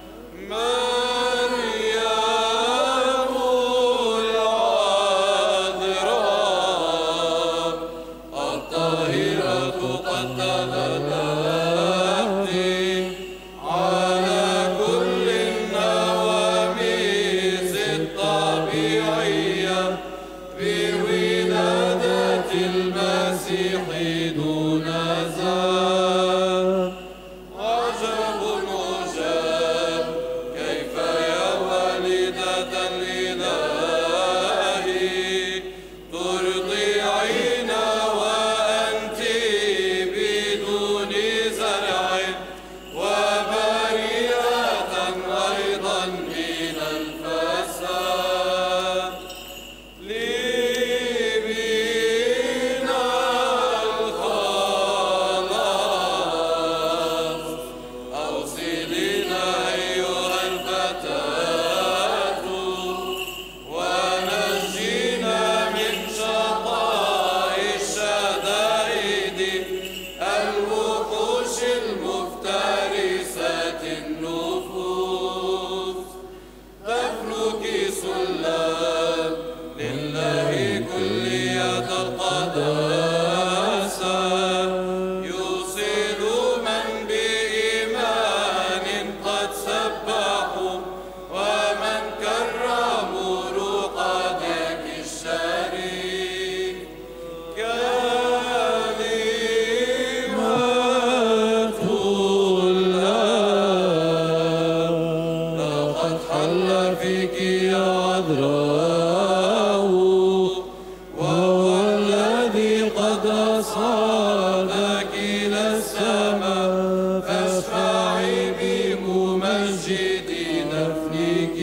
مريم العذراء الطاهرة قد تلدت على كل النواميس الطبيعية بولادة المسيح دون زال. عجب عجاب كيف يا والدة الإله ترضعين وأنت بدون زرع وبريئة أيضا من الفساد. لبنا الخلاص أوصلنا أيها الفتاة ونجينا من شقاء الشدائد الوحوش المفترسة النفوس. دفنك سلام لله كلية القداسة يوصل من بإيمان قد سبحوا ومن كرموا رقدك الشريف. كلمة الآب لقد حل فيك يا عذراء وهو الذي قد أصعدك إلى السماء فاشفعي بممجد دفنك.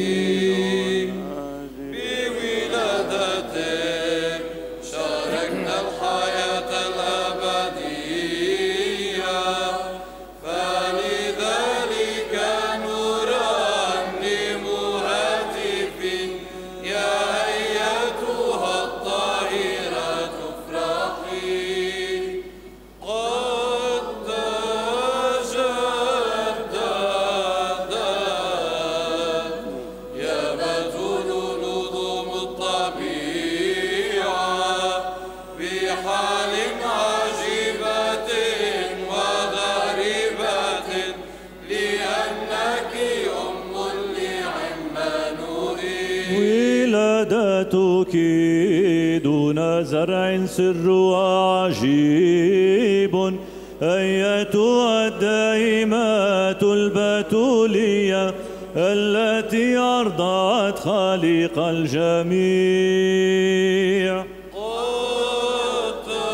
بولادتك شاركنا الحياة الأبدية فلذلك نرنم هاتف يا أيتها الطاهرة افرحي. قد تجددت يا بتول نظم الطبيعة بحال عجيبة وغريبة لأنك أم لعمانوئيل. ولادتك دون زرع سر عجيب أيتها الدائمات البتولية التي أرضعت خالق الجميع. قد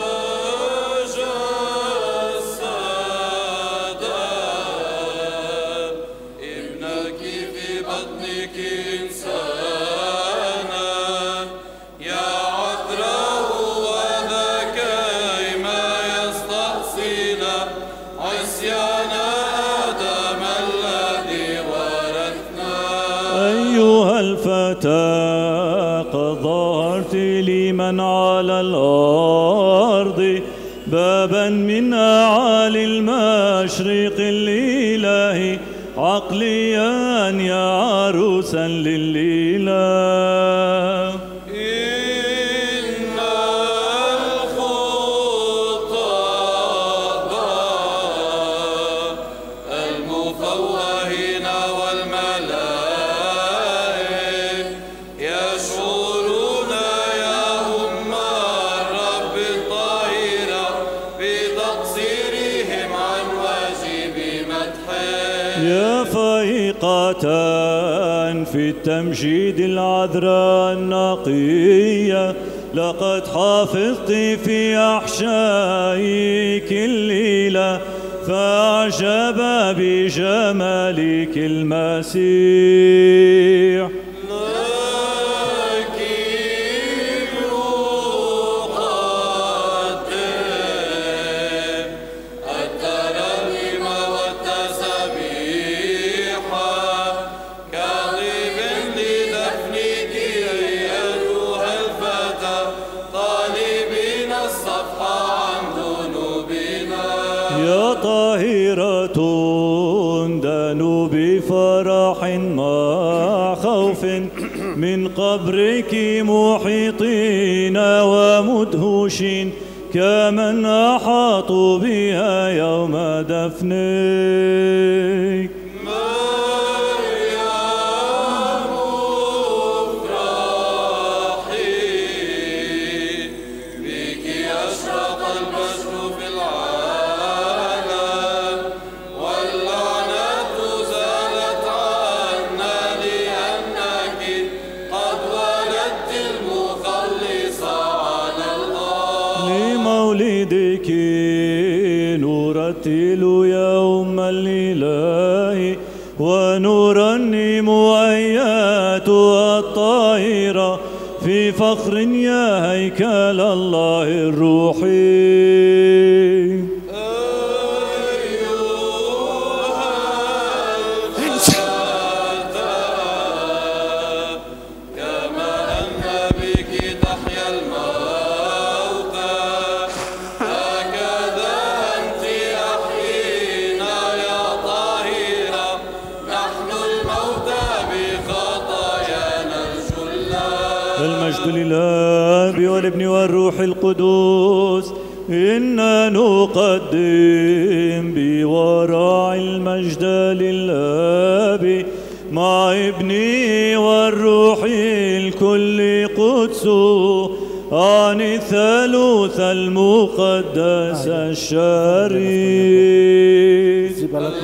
تجسد ابنك في بطنك إنسانا يا عذراء وذاك ما يستحصيل عصيان آدم الذي ورثنا. أيها الفتاة قد ظهرت لمن على الأرض بابا من أعالي المشرق الإلهي عقليا يا عروسا للإله. إن الخطى يا فائقة في التمجيد العذراء النقية، لقد حافظت في أحشائك الليلة، فأعجب بجمالك المسيح. طاهرة دانوا بفرح مع خوف من قبرك محيطين ومدهوشين، كمن أحاطوا بها يوم دفنك. لمولدك نرتل يوم الإله ونرنم آياتها الطاهرة في فخر يا هيكل الله الروحي. المجد للآب والابن والروح القدوس. إنا نقدم بورع المجد للآب مع ابني والروح الكل قدس عن الثالوث المقدس الشريف.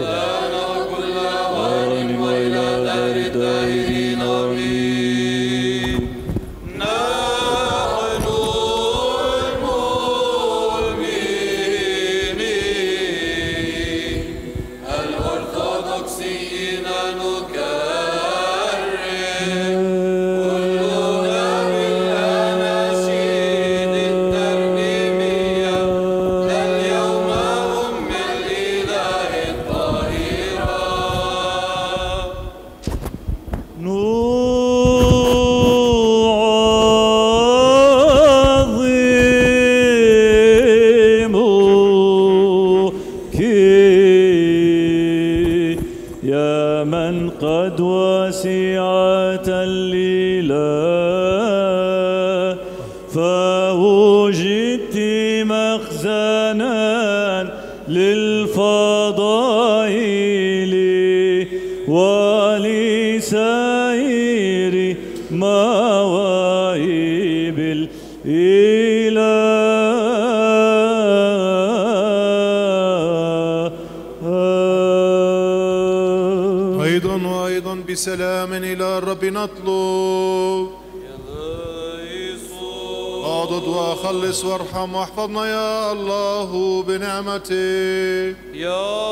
آمين وإلى دار الدائرين آمين. يا من قد وسعت الليلة فوجدت مخزنا للفضائل ولسائر مواهب الإله. أيضا وأيضا بسلام إلى الرب نطلب. أعضد وأخلص وارحم واحفظنا يا الله بنعمتك يا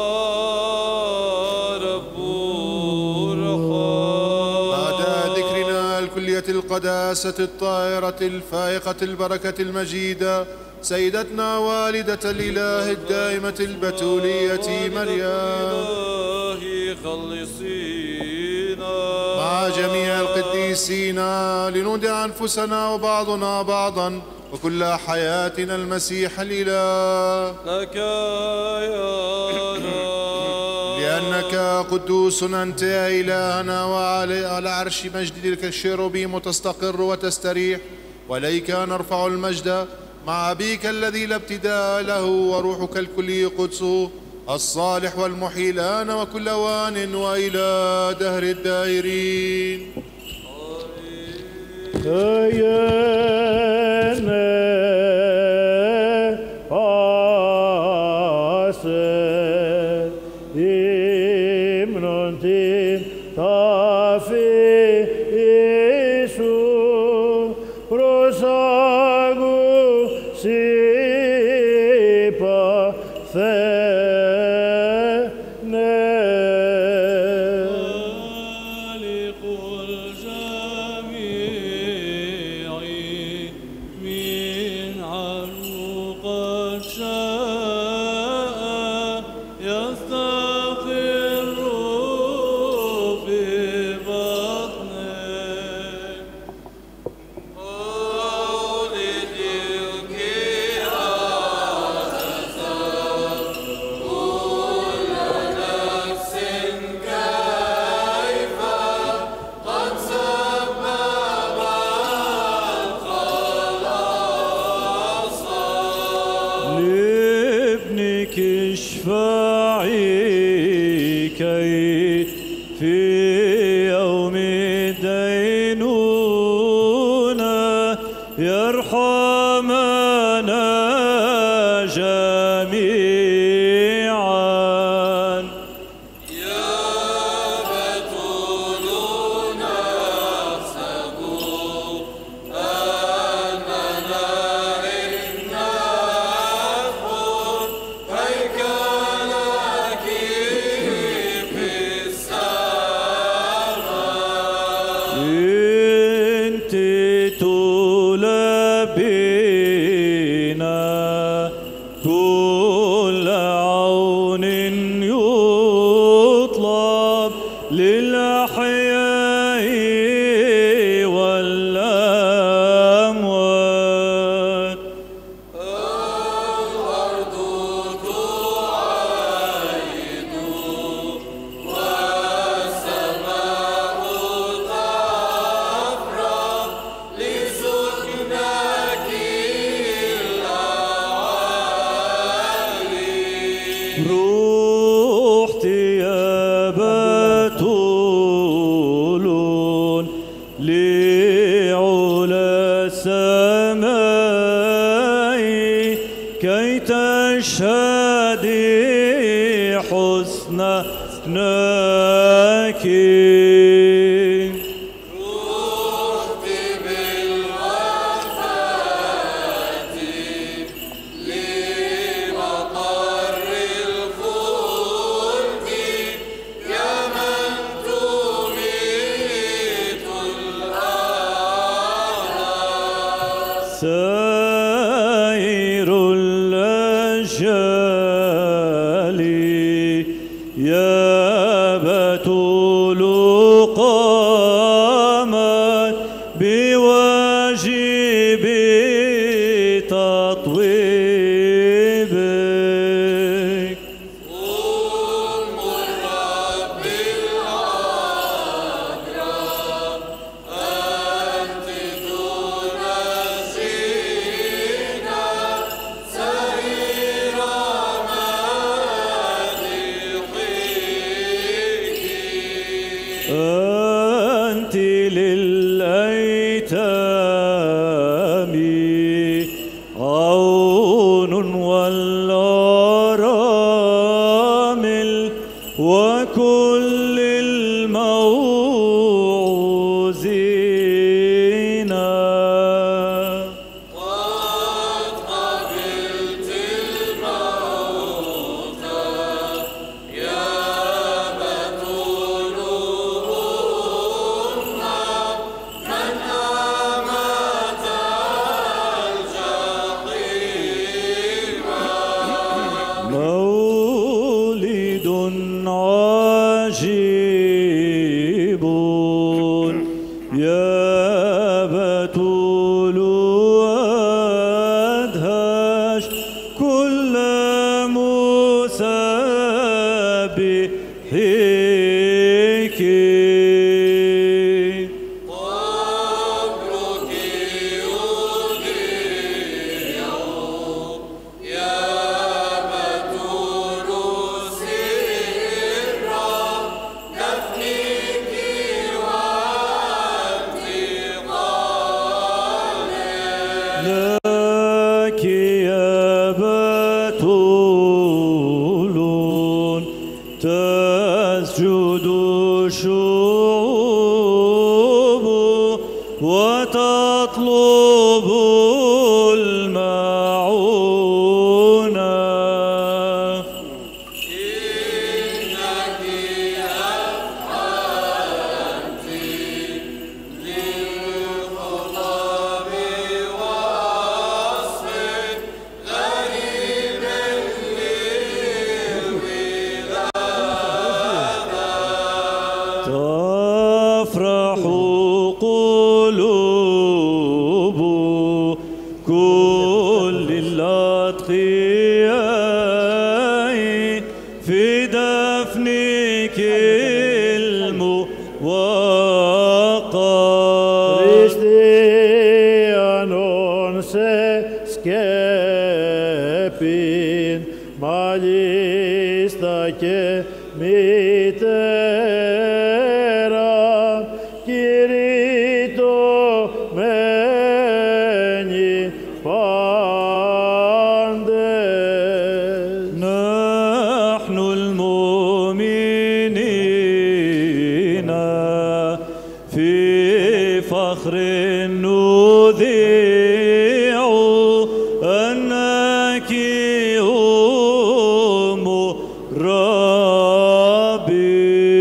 رب ارحم. بعد ذكرنا الكلية القداسة الطاهرة الفائقة البركة المجيدة سيدتنا والدة الإله الدائمة البتولية مريم مع جميع القديسين لنودع أنفسنا وبعضنا بعضا وكل حياتنا المسيح الإله لك يا رب. لأنك قدوس أنت يا إلهنا وعلى عرش مجدك الشيروبيم تستقر وتستريح، وإليك نرفع المجد مع أبيك الذي لا ابتداء له وروحك الكلي قدسه الصالح والمحيي الآن وكل أوان وإلى دهر الدائرين. آمين. καλίστα και μητέρα κηρύττωμένη πάντες. نحن المؤمنين في فخر نذيع أنك أم ربي.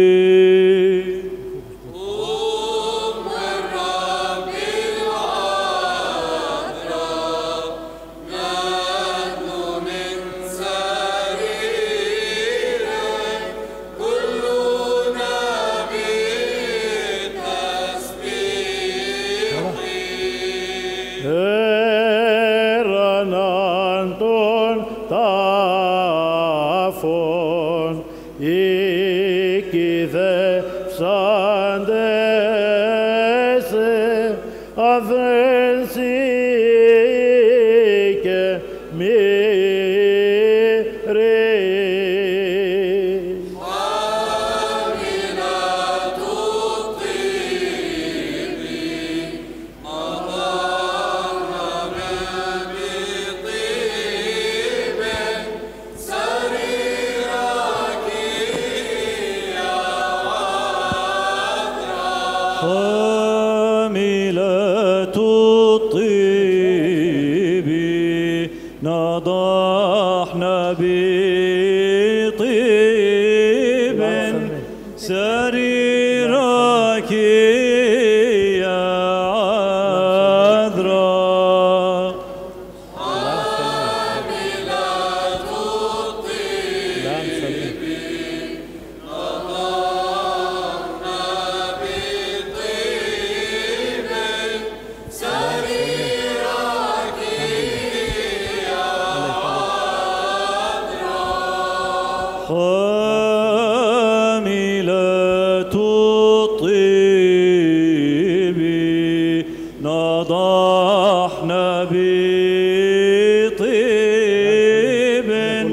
Έραναν των τάφων οικηδεύσαντες αδρένσι και μοίρη. حاملة الطيب نضحن بطيب سريرك يا عذراء. حاملة الطيب نضحن بطيب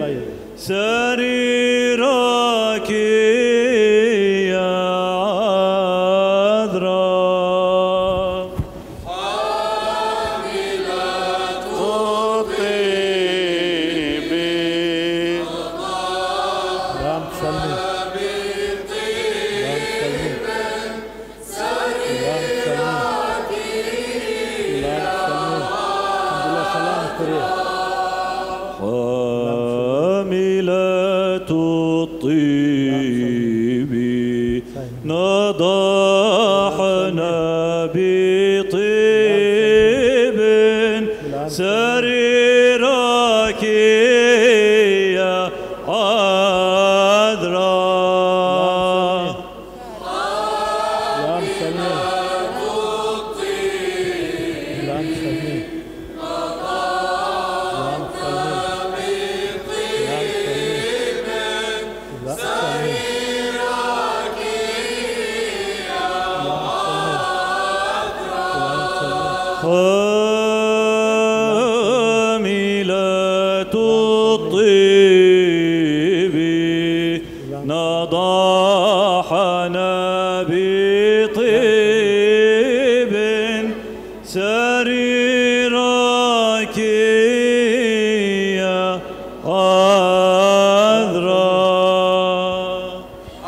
سريرك يا عذراء. حاملة الطيب نضحن بطيب سريرك يا عذراء. حاملة الطيب نضحن بطيب سريرك يا عذراء.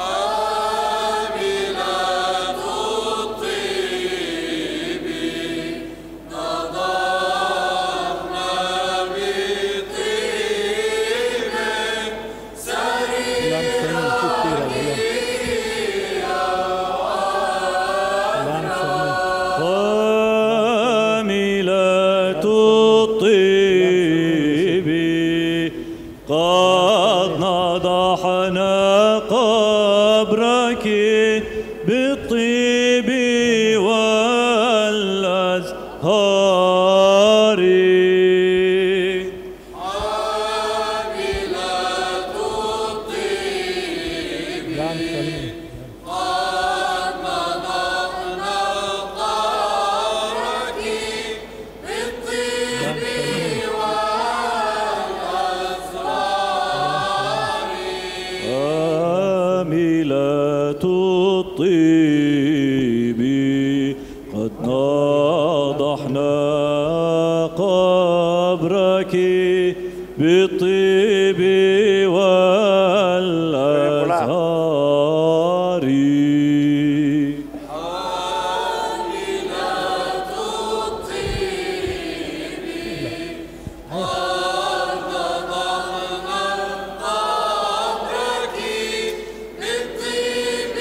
حاملة الطيب قد نضحنا قبرك بالطيب والأزهار. الطيب قد ناضحنا قبرك بالطيب والأزهار. حاملة الطيب قد نضحنا قبرك بالطيب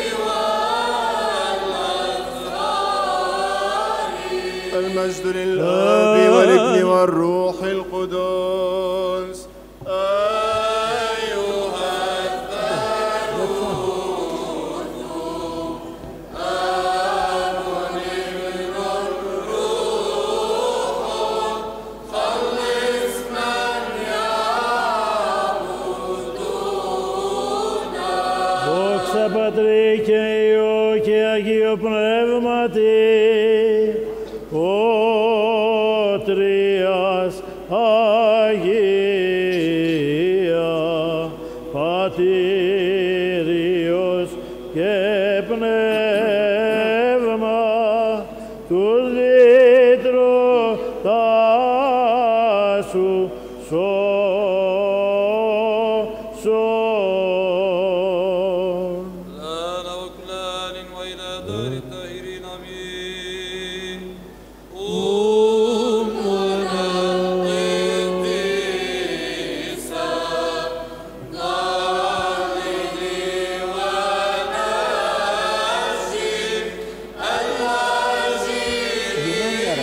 والأزهار. المجد للآب والابن والروح القدس. أيها الثالوث آب ابن الروح خلص من يعبدون. Δόξα Πατρί και Υιό και Αγίο Πνεύματι, ο Τρίας Αγία, Πατήριος και Πνεύμα, τους λύτρωτάς σου σώσον. الآن وكل آن وإلى دار الدائرين آمين. أمنا القديسة نعلي وناشي الهاجرين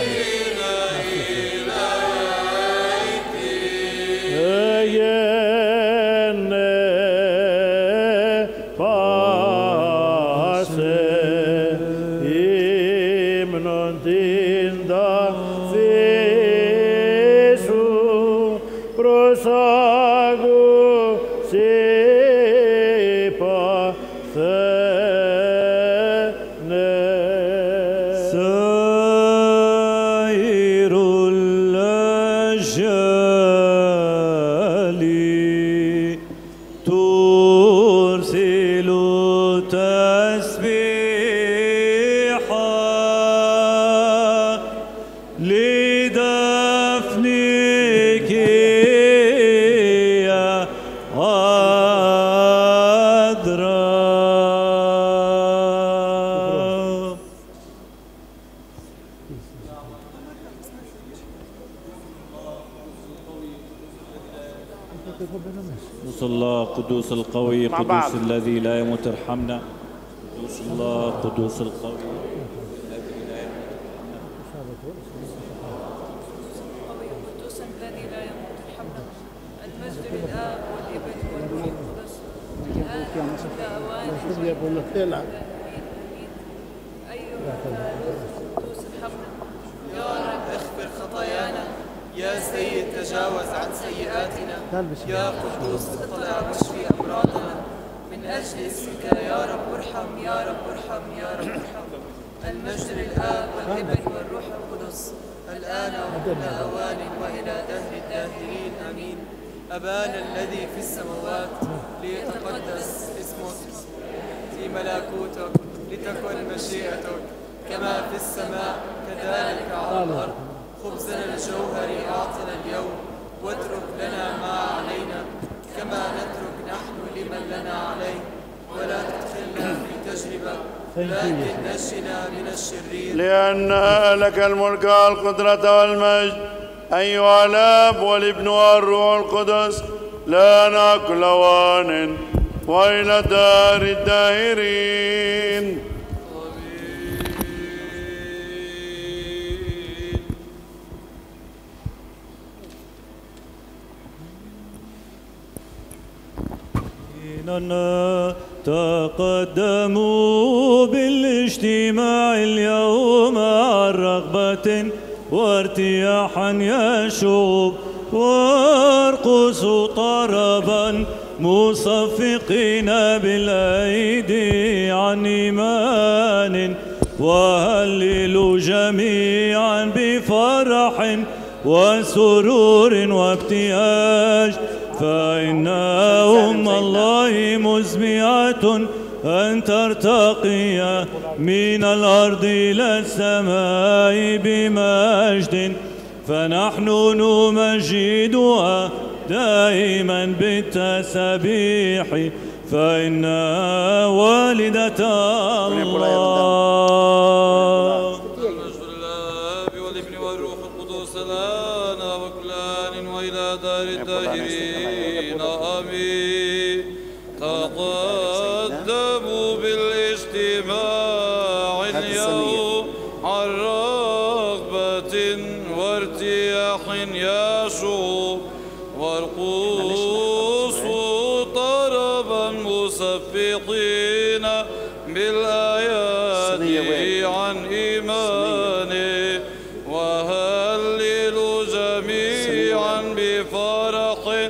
إليك. Εγένε πάσε ύμνον την ταφή σου προς άκουσι παθαίνε. سائر الأجيال ترسل تسبيحا لدفنك يا عذراء. قدوس الله قدوس القوي قدوس الذي لا يموت ارحمنا. قدوس الله قدوس القوي قدوس الذي لا يموت ارحمنا. المجد للآب والابن والروح القدس الآن وكل أوان. أيها الثالوث القدوس ارحمنا. يا رب اغفر خطايانا، يا سيد تجاوز عن سيئاتنا، يا قدوس اطلع واشفي أمراضنا. من أجل اسمك يا رب ارحم، يا رب ارحم، يا رب ارحم. المجد للآب والابن والروح القدس الآن وكل أوان وإلى دهر الداهرين آمين. أبانا الذي في السماوات ليتقدس اسمك، في ملكوتك لتكن مشيئتك كما في السماء كذلك على الأرض. خبزنا الجوهري أعطنا اليوم، واترك لنا ما علينا كما نترك نحن لمن لنا عليه، ولا تدخلنا في تجربة لكن نجنا من الشرير. لأن لك الملك والقدرة والمجد أيها الآب والابن والروح القدس لنا كل أوان وإلى دار الداهرين. إننا تقدموا بالاجتماع اليوم عن رغبة وارتياحا يشوب وارقصوا طربا مصفقين بالأيدي عن إيمان وهللوا جميعا بفرح وسرور وابتهاج فإن أم الله مزمعة أن ترتقي من الأرض إلى السماء بمجد، فنحن نمجدها دائما بالتسبيح، فإنها والدة الله. المجد للآب والابن والروح القدس الآن وكل آن وإلى دار الداهرين آمين. تقدموا بالاجتماع اليوم عن رغبة وارتياح يشوب، وارقصوا طربا مسبحين بالآيات عن إيمانه، وهللوا جميعا بفرح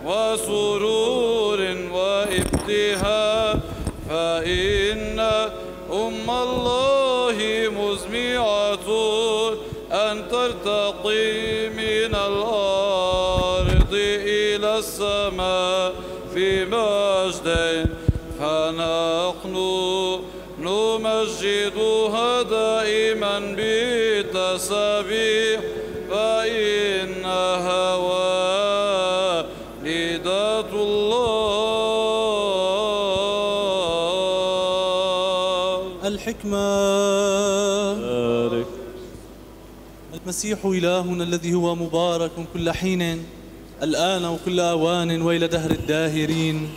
وسرور وابتهاج، فإن أم الله مزمعة أن ترتقي من الأرض إلى السماء بمجد، فنحن نمجدها دائما بالتسبيح، فإنها والدة الله. الحكمة. المسيح إلهنا الذي هو مبارك كل حين الآن وكل أوان وإلى دهر الداهرين.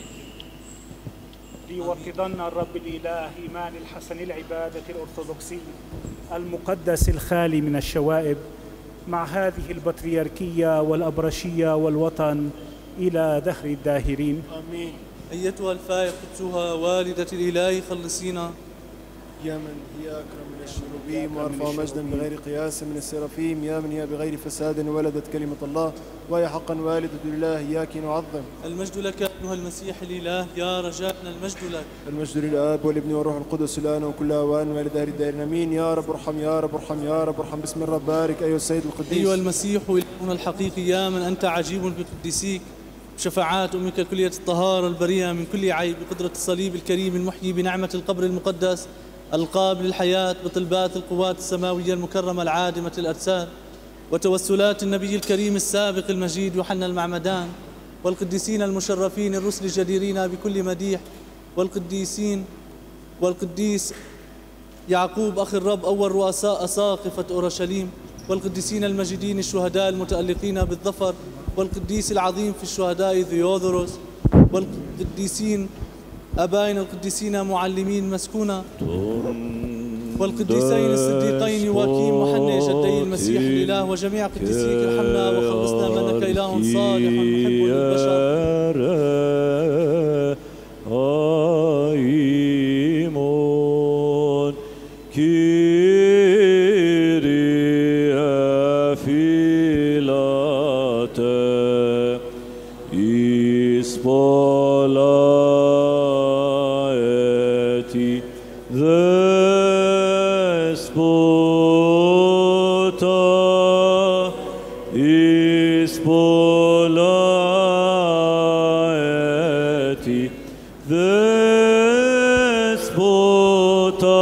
ليوطدن الرب الإله إيمان الحسن العبادة الأرثوذكسي المقدس الخالي من الشوائب مع هذه البطريركية والأبرشية والوطن إلى دهر الداهرين آمين. أيتها الفائق قدسها والدة الإله خلصينا، يا من هي أكرم من الشروبيم وأرفع مجدا بغير قياس من السرافيم، يا من هي بغير فساد ولدت كلمة الله، وهي حقا والدة الإله، إياك نعظم. المجد لك أيها المسيح الإله، يا رجاءنا المجد لك. المجد للآب والابن والروح القدس الآن وكل أوان وإلى دهر الدائرين آمين. يا رب ارحم، يا رب ارحم، يا رب ارحم، باسم الرب بارك أيها السيد القديس. أيها المسيح إلهنا الحقيقي، يا من أنت عجيب بقديسيك، بشفاعات أمك كلية الطهارة البريئة من كل عيب، بقدرة الصليب الكريم المحيي، بنعمة القبر المقدس القابل للحياة، بطلبات القوات السماوية المكرمة العادمة الأجساد، وتوسلات النبي الكريم السابق المجيد يوحنا المعمدان، والقديسين المشرفين الرسل الجديرين بكل مديح، والقديسين والقديس يعقوب أخي الرب أول رؤساء أساقفة أورشليم، والقديسين المجيدين الشهداء المتألقين بالظفر، والقديس العظيم في الشهداء ثيودوروس، والقديسين أبائنا القديسين معلمين مسكونة، والقديسين الصديقين يواكيم وحنا جدي المسيح الإله، وجميع قديسيك ارحمنا وخلصنا منك إله صالح محب للبشر. آيمون كيريا فيلاتا إسبولايتي Despota Ispolaeti Despota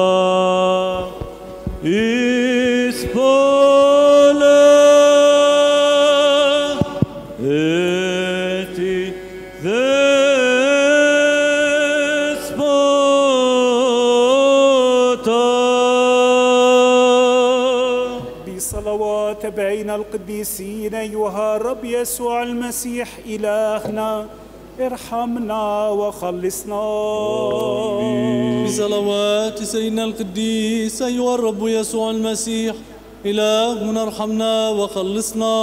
Ispolaeti بصلوات بين القديسين أيها الرب يسوع المسيح إلهنا ارحمنا وخلصنا. بصلوات سيدنا القديس أيها الرب يسوع المسيح إلهنا ارحمنا وخلصنا.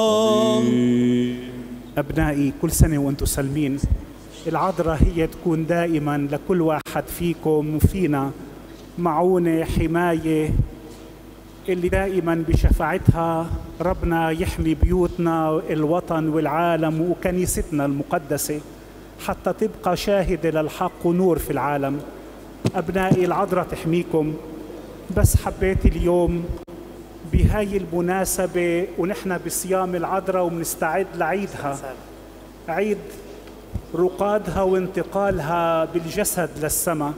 أبنائي، كل سنة وأنتم سالمين. العذراء هي تكون دائما لكل واحد فيكم وفينا معونة، حماية، اللي دائما بشفاعتها ربنا يحمي بيوتنا، الوطن والعالم وكنيستنا المقدسة، حتى تبقى شاهدة للحق ونور في العالم. أبنائي، العذراء تحميكم. بس حبيت اليوم بهاي المناسبة ونحن بصيام العذراء وبنستعد لعيدها، عيد رقادها وانتقالها بالجسد للسماء.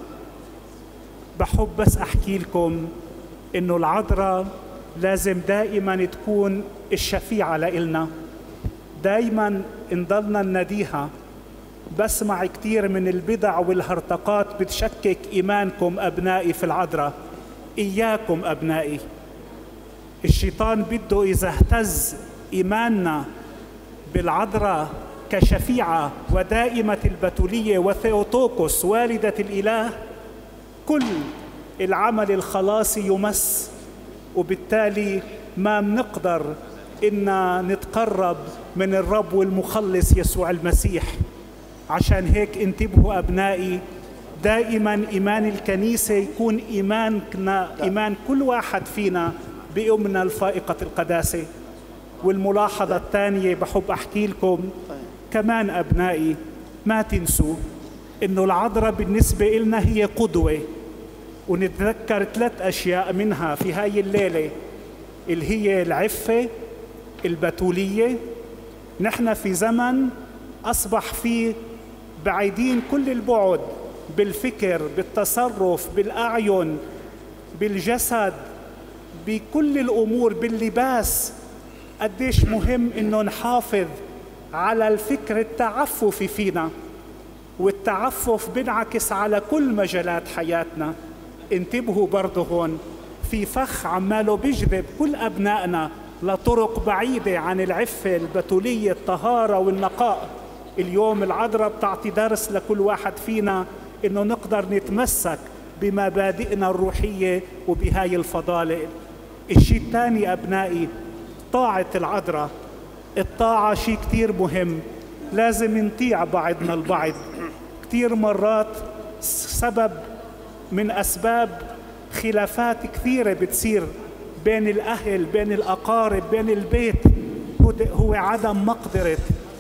بحب بس أحكي لكم إنه العذراء لازم دائما تكون الشفيعة لإلنا، دائما نضلنا نناديها. بسمع كتير من البدع والهرطقات بتشكك إيمانكم أبنائي في العذراء. إياكم أبنائي، الشيطان بده إذا اهتز إيماننا بالعذراء كشفيعة ودائمة البتولية وثيوتوكوس والدة الإله، كل العمل الخلاصي يمس، وبالتالي ما بنقدر إن نتقرب من الرب والمخلص يسوع المسيح. عشان هيك انتبهوا أبنائي، دائما إيمان الكنيسة يكون إيماننا إيمان كل واحد فينا بأمنا الفائقة القداسة. والملاحظة الثانية بحب أحكي لكم كمان أبنائي، ما تنسوا إنه العذراء بالنسبة إلنا هي قدوة، ونتذكر ثلاث أشياء منها في هاي الليلة اللي هي العفة، البتولية. نحن في زمن أصبح فيه بعيدين كل البعد بالفكر، بالتصرف، بالأعين، بالجسد، بكل الأمور، باللباس. قديش مهم إنه نحافظ على الفكر التعففي فينا، والتعفف بنعكس على كل مجالات حياتنا. انتبهوا برضه هون، في فخ عماله بيجذب كل أبنائنا لطرق بعيدة عن العفة، البتولية، الطهارة والنقاء. اليوم العذراء بتعطي درس لكل واحد فينا إنه نقدر نتمسك بمبادئنا الروحية وبهاي الفضائل. الشيء الثاني أبنائي، طاعة العذراء. الطاعة شيء كتير مهم، لازم نطيع بعضنا البعض. كتير مرات سبب من أسباب خلافات كثيرة بتصير بين الأهل، بين الأقارب، بين البيت، هو عدم مقدرة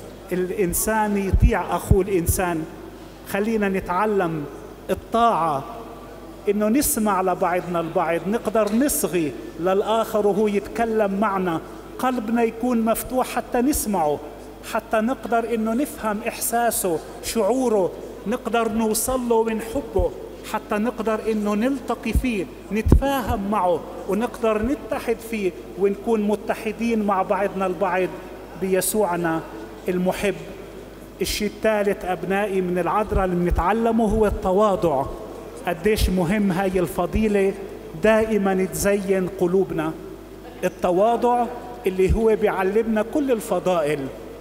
الإنسان يطيع أخوه الإنسان. خلينا نتعلم الطاعة، إنه نسمع لبعضنا البعض، نقدر نصغي للآخر وهو يتكلم معنا، قلبنا يكون مفتوح حتى نسمعه، حتى نقدر إنه نفهم إحساسه، شعوره، نقدر نوصل له ونحبه، حتى نقدر إنه نلتقي فيه، نتفاهم معه، ونقدر نتحد فيه، ونكون متحدين مع بعضنا البعض بيسوعنا المحب. الشيء الثالث أبنائي من العذراء اللي بنتعلمه هو التواضع. قديش مهم هاي الفضيلة دائما تزين قلوبنا. التواضع اللي هو بيعلمنا كل الفضائل،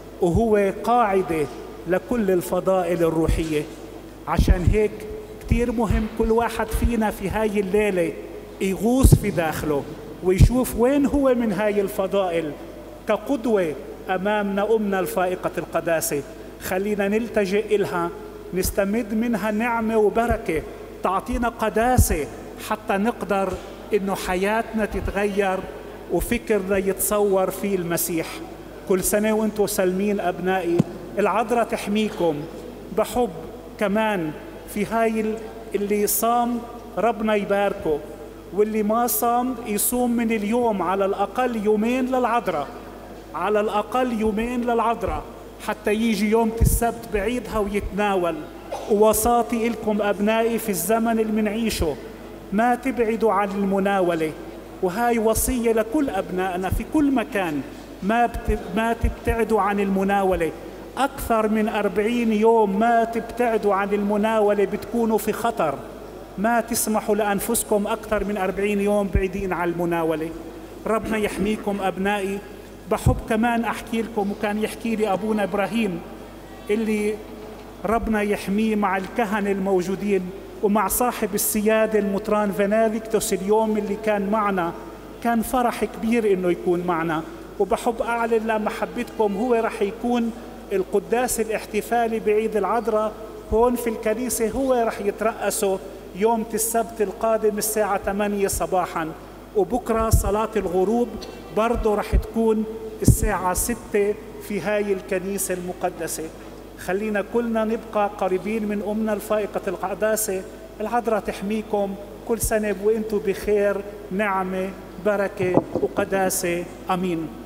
وهو قاعدة لكل الفضائل الروحية. عشان هيك كتير مهم كل واحد فينا في هاي الليلة يغوص في داخله ويشوف وين هو من هاي الفضائل كقدوة أمامنا أمنا الفائقة القداسة. خلينا نلتجئ إلها، نستمد منها نعمة وبركة تعطينا قداسة، حتى نقدر إنه حياتنا تتغير وفكرنا يتصور في المسيح. كل سنة وانتم سالمين أبنائي، العذراء تحميكم. بحب كمان في هاي اللي صام ربنا يباركه، واللي ما صام يصوم من اليوم على الأقل يومين للعذراء، على الأقل يومين للعذراء، حتى يجي يوم السبت بعيدها ويتناول. ووصاتي لكم أبنائي في الزمن اللي منعيشه، ما تبعدوا عن المناولة، وهاي وصية لكل أبنائنا في كل مكان، ما بت... ما تبتعدوا عن المناولة. أكثر من أربعين يوم ما تبتعدوا عن المناولة بتكونوا في خطر. ما تسمحوا لأنفسكم أكثر من أربعين يوم بعيدين عن المناولة. ربنا يحميكم أبنائي. بحب كمان أحكي لكم، وكان يحكي لي أبونا إبراهيم اللي ربنا يحميه مع الكهنة الموجودين ومع صاحب السيادة المطران فيناليكتوس اليوم اللي كان معنا. كان فرح كبير إنه يكون معنا، وبحب أعلن لمحبتكم هو رح يكون القداس الاحتفالي بعيد العذراء هون في الكنيسة، هو رح يترأسه يوم السبت القادم الساعة ثمانية صباحا. وبكرة صلاة الغروب برضه رح تكون الساعة ستة في هاي الكنيسة المقدسة. خلينا كلنا نبقى قريبين من أمنا الفائقة القداسة. العذراء تحميكم كل سنة وانتم بخير، نعمة، بركة وقداسة. أمين.